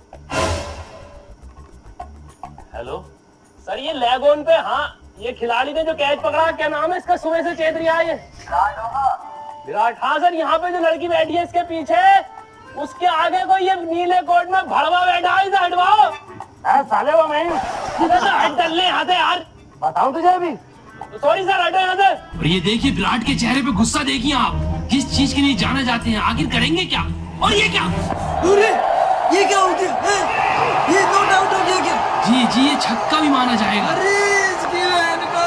हेलो सर, ये लेग ऑन पे, हाँ ये खिलाड़ी ने जो कैच पकड़ा, क्या नाम है इसका? सुबह से चेत रहा है ये विराट। हाँ सर, यहाँ पे जो लड़की बैठी है इसके पीछे, उसके आगे कोई ये नीले कोट में भड़वा बैठा है, इसे हटवाओ। साले वो मैं हट डलने यहाँ से यार, बताऊं तुझे अभी। सॉरी सर, हटो यहाँ से। और ये देखिए विराट के चेहरे पे गुस्सा देखिए आप, किस चीज के लिए जाना जाते हैं, आखिर करेंगे क्या? और ये क्या? अरे ये क्या हो गया? ये नॉट आउट हो गया क्या? जी जी ये छक्का भी माना जाएगा। अरे इसकी बहन का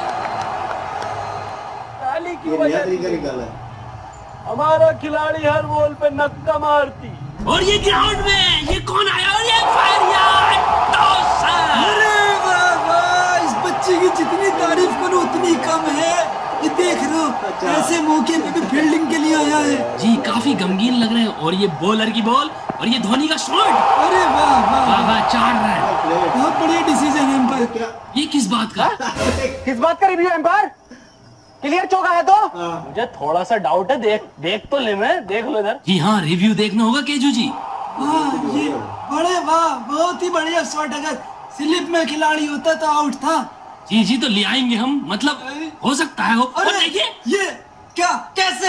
काली की ये नया वजह तरीका से निकाला है। हमारा खिलाड़ी हर बॉल पे नक्का मारती। और ये ग्राउंड में ये कौन आया? और ये फायर यार अरे वाह वाह, इस बच्चे की जितनी तारीफ करो उतनी कम है। ये देख लो, ऐसे मौके पे भी फील्डिंग के लिए आया है। जी काफी गमगीन लग रहे हैं। और ये बॉलर की बॉल और ये धोनी का शॉट। अरे वाह वाह वाह वाह, चार रन, बहुत बढ़िया डिसीजन है एम्पायर। ये किस बात का? किस बात का रिव्यू एम्पायर? क्लियर चौका है तो? मुझे थोड़ा सा डाउट है, देख देख तो ले, मैं देख लो इधर। जी हाँ, रिव्यू देखना होगा केजू जी। हाँ ये बड़े वाह, बहुत ही बढ़िया शॉट। अगर स्लिप में खिलाड़ी होता तो आउट था। जी जी तो ले आएंगे हम, मतलब हो सकता है हो। और अरे देखिए ये क्या, कैसे?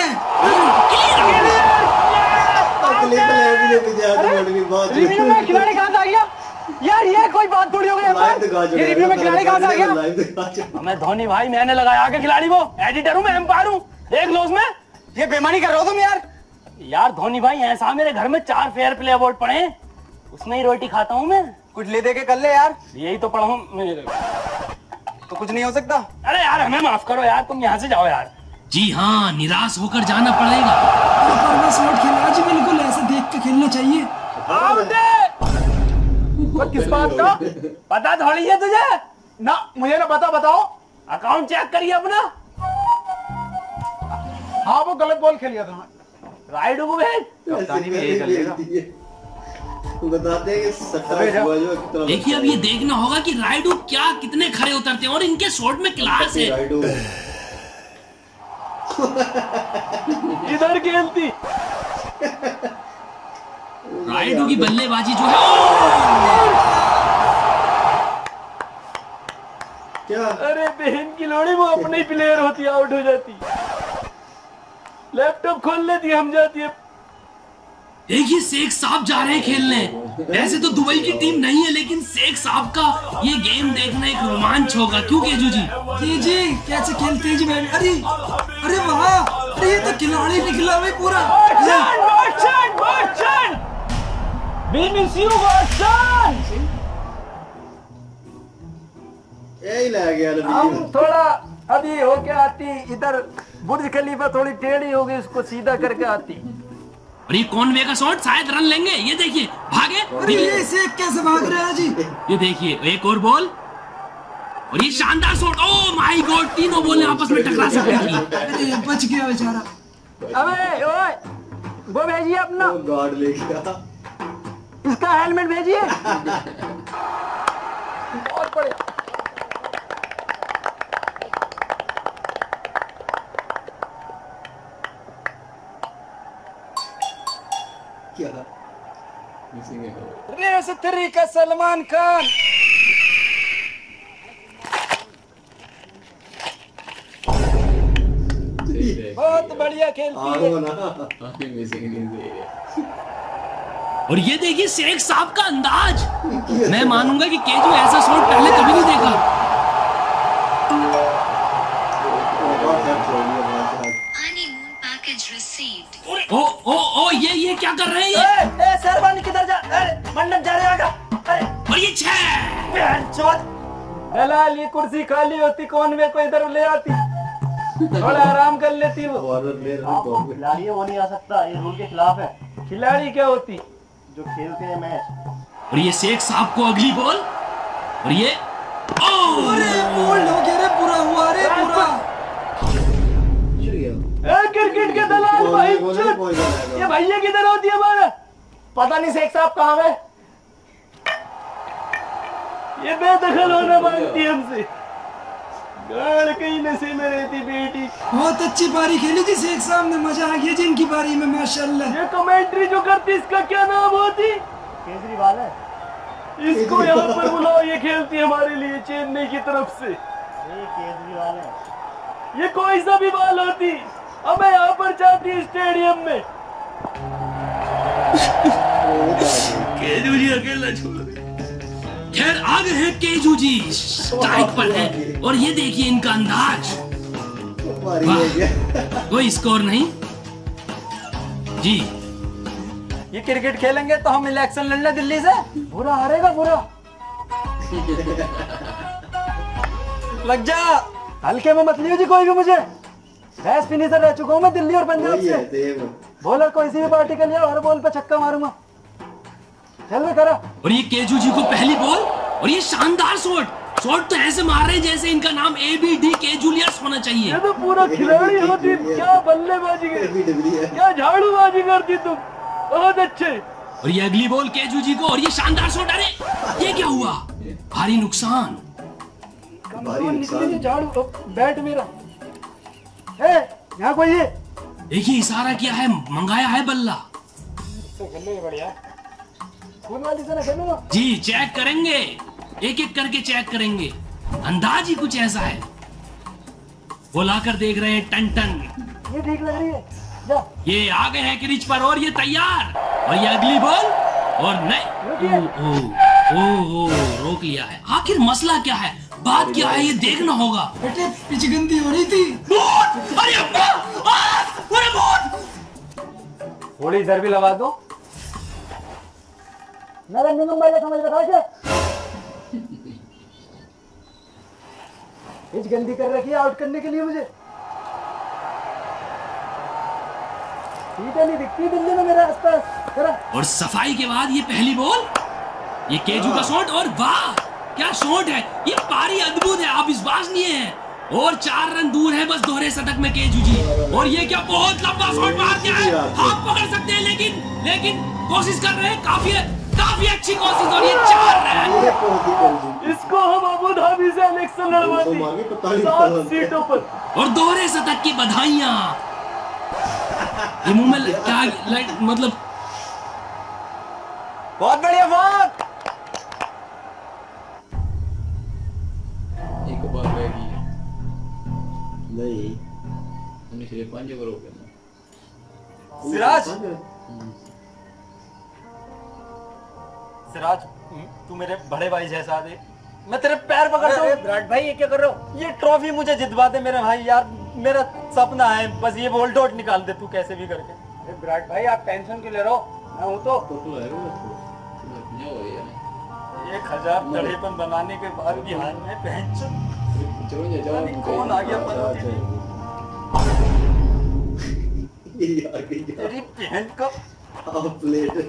रिव्यू में खिलाड़ी कहाँ से आ गया यार? ये कोई बात थोड़ी हो गई एम्पायर। ये रिव्यू में खिलाड़ी कहाँ से आ गया? मैं धोनी भाई, मैंने लगाया आके खिलाड़ी को। एडिटर हूँ मैं, एम्पायर हूँ, देख लो उसमें। ये बेईमानी कर रहे हो तुम यार। यार धोनी भाई, ऐसा मेरे घर में चार फेयर प्ले अवार्ड पड़े, उसमें ही रोटी खाता हूँ मैं। कुछ ले दे के कर ले यार। यही तो पढ़ा हूँ मैं। तो कुछ नहीं हो सकता? अरे यार हमें माफ करो यार, तुम यहाँ से जाओ यार। जी हाँ, निराश होकर जाना पड़ेगा। पर मैं शॉट खेला जी, बिल्कुल ऐसे देख के खेलना चाहिए। वो किस बात का पता थोड़ी है तुझे ना? मुझे ना पता, बताओ। अकाउंट चेक करिए अपना। हाँ वो गलत बॉल खेल गया था। राइडू को भेज। कप्तानी में यही कर लेगा। बताते हैं कि सट्टा हुआ जो कितना। देखिए अब ये देखना होगा कि राइडू क्या कितने खड़े उतरते हैं और इनके शॉट में क्लास है। राइडू इधर खेलती। राइडू की बल्लेबाजी जो है, क्या? अरे बहन की लोड़ी, वो अपने ही प्लेयर होती, आउट हो जाती। लैपटॉप खोल लेती, हम जाती है। देखिए शेख साहब जा रहे हैं खेलने। वैसे तो दुबई की टीम नहीं है, लेकिन शेख साहब का ये गेम देखना एक रोमांच होगा, क्यों केजू जी? जी जी कैसे खेलते हैं जी मैंने। अरे अरे वाह, अरे ये तो खिलाड़ी निकला भाई पूरा। यही लग गया हम थोड़ा अभी होके आती इधर, बुर्ज खलीफा थोड़ी टेढ़ी हो गई, उसको सीधा करके आती। और ये कॉनवे का शॉट, शायद रन लेंगे। ये देखिए भागे। अरे ये शेख कैसे भाग रहा है जी? ये देखिए एक और बॉल और ये शानदार शॉट। ओह माय गॉड, तीनों बॉलें आपस में टकरा सकती थी। अरे बच गया बेचारा। अबे ओए, वो भेजिए अपना, गार्ड ले गया। इसका हेलमेट भेजिए। बहुत बढ़िया। क्या? रेस थ्री का सलमान खान। बहुत बढ़िया खेलती है। और ये देखिए शेख साहब का अंदाज, मैं मानूंगा कि केजू ऐसा शॉट पहले कभी नहीं देखा। ओ ओ ओ ये ये क्या कर रहे हैं ये? ए, ए, सरवन किधर जा? मंडप जा रहे हो? और ये छह। दलाल, ये कुर्सी खाली होती कौन वे को इधर ले आती। थोड़ा आराम कर लेती हूँ। खिलाड़ी वो नहीं आ सकता, ये रूल के खिलाफ है। खिलाड़ी क्या होती? जो खेलते हैं मैच। और ये शेख साहब को अगली बॉल और ये अरे बोल्ड हो गया रे, पूरा हुआ रे पूरा। क्रिकेट के दलाल भाई, ये भैया किधर होती है हमारा? पता नहीं शेख साहब कहाँ गए। ये बेदखल होना मांगती है हमसे। गाड़ कहीं नशे में रहती बेटी। बहुत अच्छी पारी खेली थी शेख साहब ने, मजा आ गया जिनकी पारी में माशाल्लाह। ये कमेंट्री जो करती इसका क्या नाम होती? केजरीवाल है। इसको यहाँ पर बुलाओ, ये खेलती है हमारे लिए चेन्नई की तरफ से। ये केजरीवाल है। ये कोई सा भी बाल होती, अब मैं यहाँ पर जाती स्टेडियम में। केजू जी अकेला छोड़। खैर आ गए हैं केजू जी, स्ट्राइक पर है और ये देखिए इनका अंदाज। वाह, कोई स्कोर नहीं जी। ये क्रिकेट खेलेंगे तो हम इलेक्शन लड़ने दिल्ली से। बुरा हारेगा बुरा। लग जा। हल्के में मत लियो जी कोई भी मुझे। मैच फिनिशर रह चुका हूँ मैं दिल्ली और पंजाब से। बॉलर कोई सी भी पार्टी का लिया, हर बॉल पे छक्का मारूंगा। चल करा। और ये केजू जी को पहली बॉल और ये शानदार शॉट। शॉट तो ऐसे मार रहे हैं जैसे इनका नाम ए बी डी केजूलियस होना चाहिए। ये तो पूरा खिलाड़ी होती। क्या बल्लेबाजी करती, क्या झाड़ूबाजी करती तुम, बहुत अच्छे। और ये अगली बॉल केजू जी को और ये शानदार शॉट। अरे ये क्या हुआ? भारी नुकसान। झाड़ू बैट मेरा। ए, यहाँ कोई है? देखिए इशारा किया है, मंगाया है बल्ला। बढ़िया वाली से ना खेलूंगा। जी चेक करेंगे, एक एक करके चेक करेंगे। अंदाज ही कुछ ऐसा है। वो लाकर देख रहे हैं टन टन। ये ठीक लग रही है। जा। ये आ गए हैं क्रीज पर और ये तैयार। और ये अगली बॉल और नहीं। ओ, ओ, ओ, ओ, रोक लिया है। आखिर मसला क्या है, बात क्या है, ये देखना होगा। बेटे पिच गंदी हो रही थी। अरे अब्बा, अरे थोड़ी इधर भी लगा दो। समझ रखा क्या? पिच गंदी कर रखी है आउट करने के लिए मुझे। नहीं दिखती दिल्ली में मेरे आसपास। और सफाई के बाद ये पहली बॉल, ये केजू का शॉट और वाह क्या शॉट है। ये पारी अद्भुत है, आप विश्वास नहीं है। और चार रन दूर है बस दोहरे शतक में केजू जी। और ये क्या बहुत लंबा शॉट मार दिया है। आप पकड़ सकते हैं लेकिन लेकिन कोशिश कर रहे हैं, काफी काफी अच्छी कोशिश। और ये चार रन। इसको हम अबू धाबी से इलेक्शन लड़वाती सात सीटों पर। और दोहरे शतक की बधाइयां। ये मुंह में क्या लाइक मतलब बहुत बढ़िया बात। एक बार रह गई है नहीं हमने सिर्फ पांच ओवर हो गए। सिराज सिराज तू मेरे बड़े भाई जैसा दे, मैं तेरे पैर पकड़ता हूँ। विराट भाई ये क्या कर रहे हो? ये ट्रॉफी मुझे जितवा दे मेरे भाई यार, मेरा सपना है बस ये बोल डॉट निकाल दे तू कैसे भी करके। विराट भाई आप टेंशन क्यों ले रहे हो, मैं हूँ तो। एक हजार तड़ेपन बनाने के बाद बिहार में पेंशन कौन आ गया तेरी बहन का प्लेट।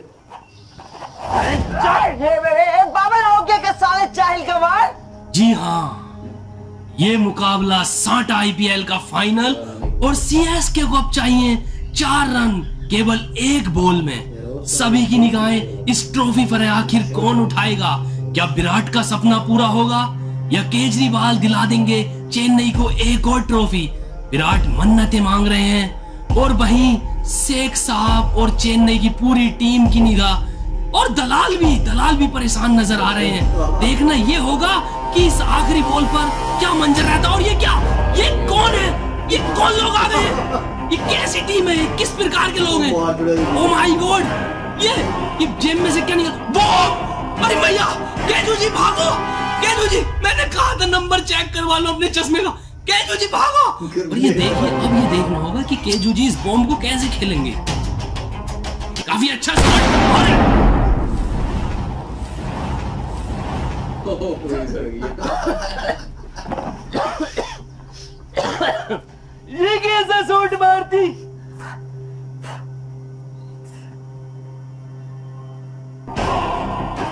बाबा हो गया साले चाहिल का मार। जी हाँ, ये मुकाबला साठ आईपीएल का फाइनल और सीएसके को अब चाहिए चार रन केवल एक बॉल में। सभी की निगाहें इस ट्रॉफी पर है, आखिर कौन उठाएगा? क्या विराट का सपना पूरा होगा या केजरीवाल दिला देंगे चेन्नई को एक और ट्रॉफी? विराट मन्नतें मांग रहे हैं और वहीं शेख साहब और चेन्नई की पूरी टीम की निगाह और दलाल भी दलाल भी परेशान नजर आ रहे हैं। देखना ये होगा कि इस आखिरी बॉल पर क्या मंजर रहता। और ये क्या, ये कौन है, ये कौन लोग आ गए, ये कैसी टीम है, किस प्रकार के लोग हैं? ओ माय गॉड, ये ये जेब में से क्या निकल वो? अरे भैया केजू जी भागो, केजू जी मैंने कहा था नंबर चेक करवा लो अपने चश्मे का। केजू जी भागो। और ये देखिए अब ये देखना होगा कि केजू जी इस बॉम्ब को कैसे खेलेंगे। काफी अच्छा शॉट।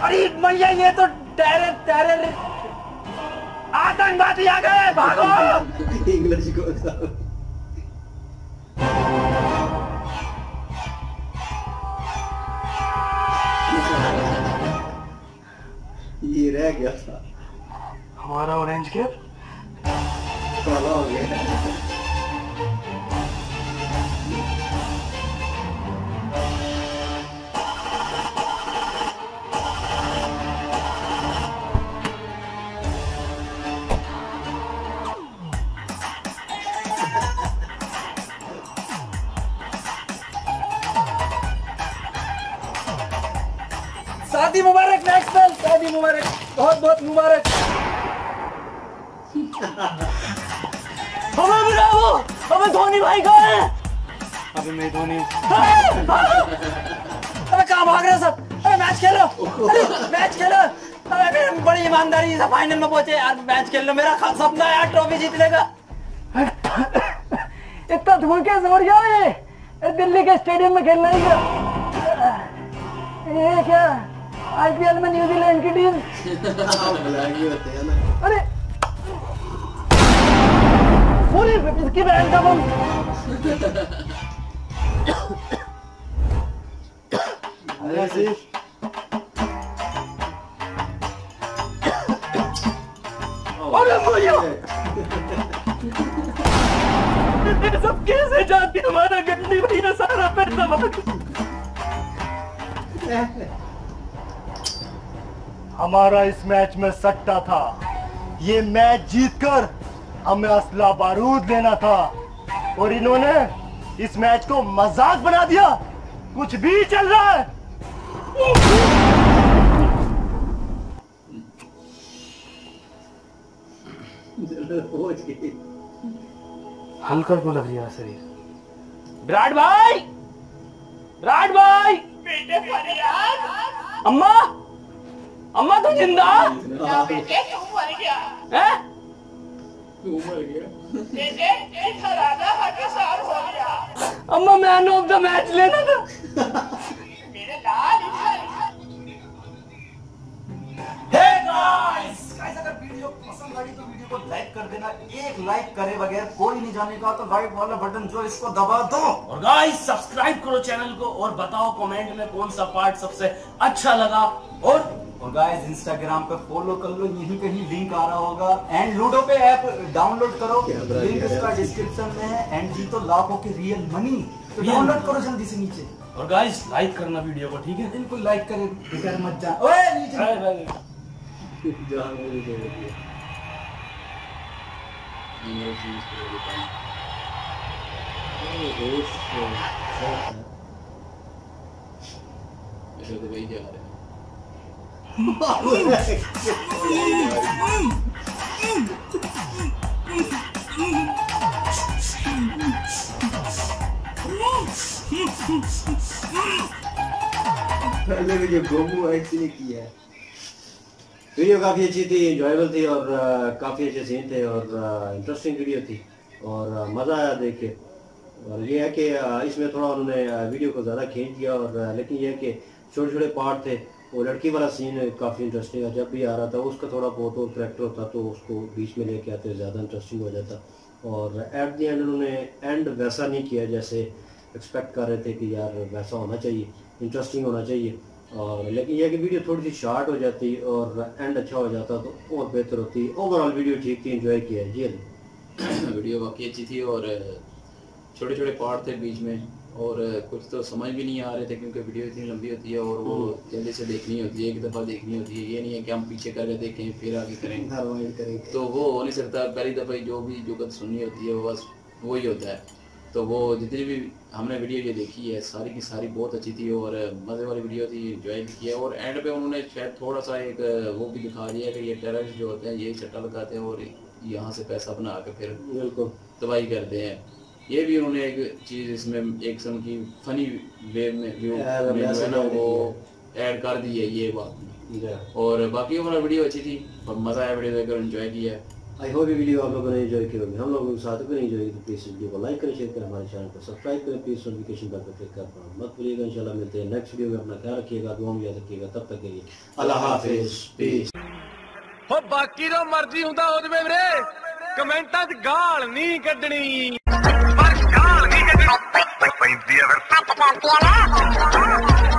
अरे भैया ये तो टेरर टेरर आतंकवादी आ गए, भागो। इंग्लिश को ये रह गया था हमारा ऑरेंज कैप काला हो गया। शादी मुबारक नेक्सल, शादी मुबारक, बहुत बहुत मुबारक। हमें बुलाओ, हमें धोनी भाई कहाँ है? अबे मैं धोनी। अबे कहाँ भाग रहे हो सब? अबे मैच खेलो, अरे मैच खेलो। अबे बड़ी ईमानदारी से फाइनल में पहुंचे यार, मैच खेल लो। मेरा सपना है यार ट्रॉफी जीतने का। इतना धूल कैसे हो गया ये? दिल्ली के स्टेडियम में खेलना ही क्या? ये क्या आईपीएल में न्यूजीलैंड की टीम? अरे पूरी इसकी बहन का बम। अरे भैया सब कैसे जाती हमारा गंदी भैया सारा पैसा। हमारा इस मैच में सट्टा था, ये मैच जीतकर हमें असला बारूद लेना था और इन्होंने इस मैच को मजाक बना दिया। कुछ भी चल रहा है। हल्का क्यों लग रहा है शरीर? विराट भाई, विराट भाई, बेटे फरियाद। अम्मा, अम्मा तू जिंदा? बेटे तू मर गया हैं? तू मर गया बेटे, इधर आना, हटे सार हो गया। अम्मा मैन ऑफ द मैच लेना था। मेरे लाल इधर। हे गाइस, गाइस अगर वीडियो पसंद आई तो वीडियो को लाइक कर देना। एक लाइक करे बगैर कोई नहीं जाने का, तो लाइक वाला बटन जो इसको दबा दो। और गाइस सब्सक्राइब करो चैनल को और बताओ कमेंट में कौन सा पार्ट सबसे अच्छा लगा। और और गाइस इंस्टाग्राम पे फॉलो कर लो, यहीं कहीं लिंक आ रहा होगा। एंड लूडो पे ऐप डाउनलोड करो, लिंक इसका डिस्क्रिप्शन में है। एंड जी तो लाखों की रियल मनी, तो डाउनलोड करो जल्दी से नीचे। और गाइस लाइक करना वीडियो को, ठीक है? बिल्कुल लाइक करें, बेकार मत जा। ओए नीचे ऐसे तो वही जा रहे हैं। पहले वीडियो गोमू एक्चुअली की है। वीडियो काफ़ी अच्छी थी, इंजॉयबल थी और uh, काफ़ी अच्छे सीन थे और इंटरेस्टिंग uh, वीडियो थी और uh, मज़ा आया देख के। और ये है कि uh, इसमें थोड़ा उन्होंने uh, वीडियो को ज़्यादा खींच दिया और uh, लेकिन ये है कि छोटे छोटे पार्ट थे। वो लड़की वाला सीन काफ़ी इंटरेस्टिंग है, जब भी आ रहा था उसका थोड़ा बहुत और करेक्टर होता तो उसको बीच में लेके आते ज़्यादा इंटरेस्टिंग हो जाता। और एट द एंड उन्होंने एंड वैसा नहीं किया जैसे एक्सपेक्ट कर रहे थे कि यार वैसा होना चाहिए, इंटरेस्टिंग होना चाहिए। और लेकिन यह कि वीडियो थोड़ी सी शार्ट हो जाती और एंड अच्छा हो जाता तो और बेहतर होती। ओवरऑल वीडियो ठीक थी, एंजॉय किया जी। वीडियो वाकई अच्छी थी और छोटे छोटे पार्ट थे बीच में और कुछ तो समझ भी नहीं आ रहे थे क्योंकि वीडियो इतनी लंबी होती है और वो जल्दी से देखनी होती है, एक दफ़ा देखनी होती है। ये नहीं है कि हम पीछे करके देखें फिर आगे करेंगे, तो वो हो नहीं सकता। पहली दफ़ा जो भी जुगत सुननी होती है वो बस वही होता है। तो वो जितनी भी हमने वीडियो ये देखी है सारी की सारी बहुत अच्छी थी और मज़े वाली वीडियो थी, एंजॉय भी किया। और एंड पे उन्होंने शायद थोड़ा सा एक वो भी दिखा दिया कि ये टेररिस्ट जो होते हैं ये सट्टा लगाते हैं और यहाँ से पैसा बना के फिर बिल्कुल तबाही करते हैं। ये भी उन्होंने एक चीज़ इसमें एक किस्म की फनी वे में व्यू में ना वो ऐड कर दी है ये बात। और बाकी हमारा वीडियो अच्छी थी और मज़ा आया वीडियो देखकर, एंजॉय किया। आई होप ये वीडियो आप लोगों ने एंजॉय किया होगी। हम लोगों के साथ अगर एंजॉय किया तो प्लीज़ वीडियो को लाइक करें, शेयर करें, हमारे चैनल को सब्सक्राइब करें, प्लीज़ नोटिफिकेशन बेल पर क्लिक करना मत भूलिएगा। इंशाल्लाह मिलते हैं नेक्स्ट वीडियो में। अपना ख्याल रखिएगा, दुआ में याद रखिएगा। तब तक के लिए अल्लाह हाफिज़, पीस। हो बाकी जो मर्जी हुंदा हो जवे वीरे, कमेंटां 'ਚ गाल नहीं कड्डनी, पर गाल नहीं कड्डनी पैंदी है फिर तप पाती है ना।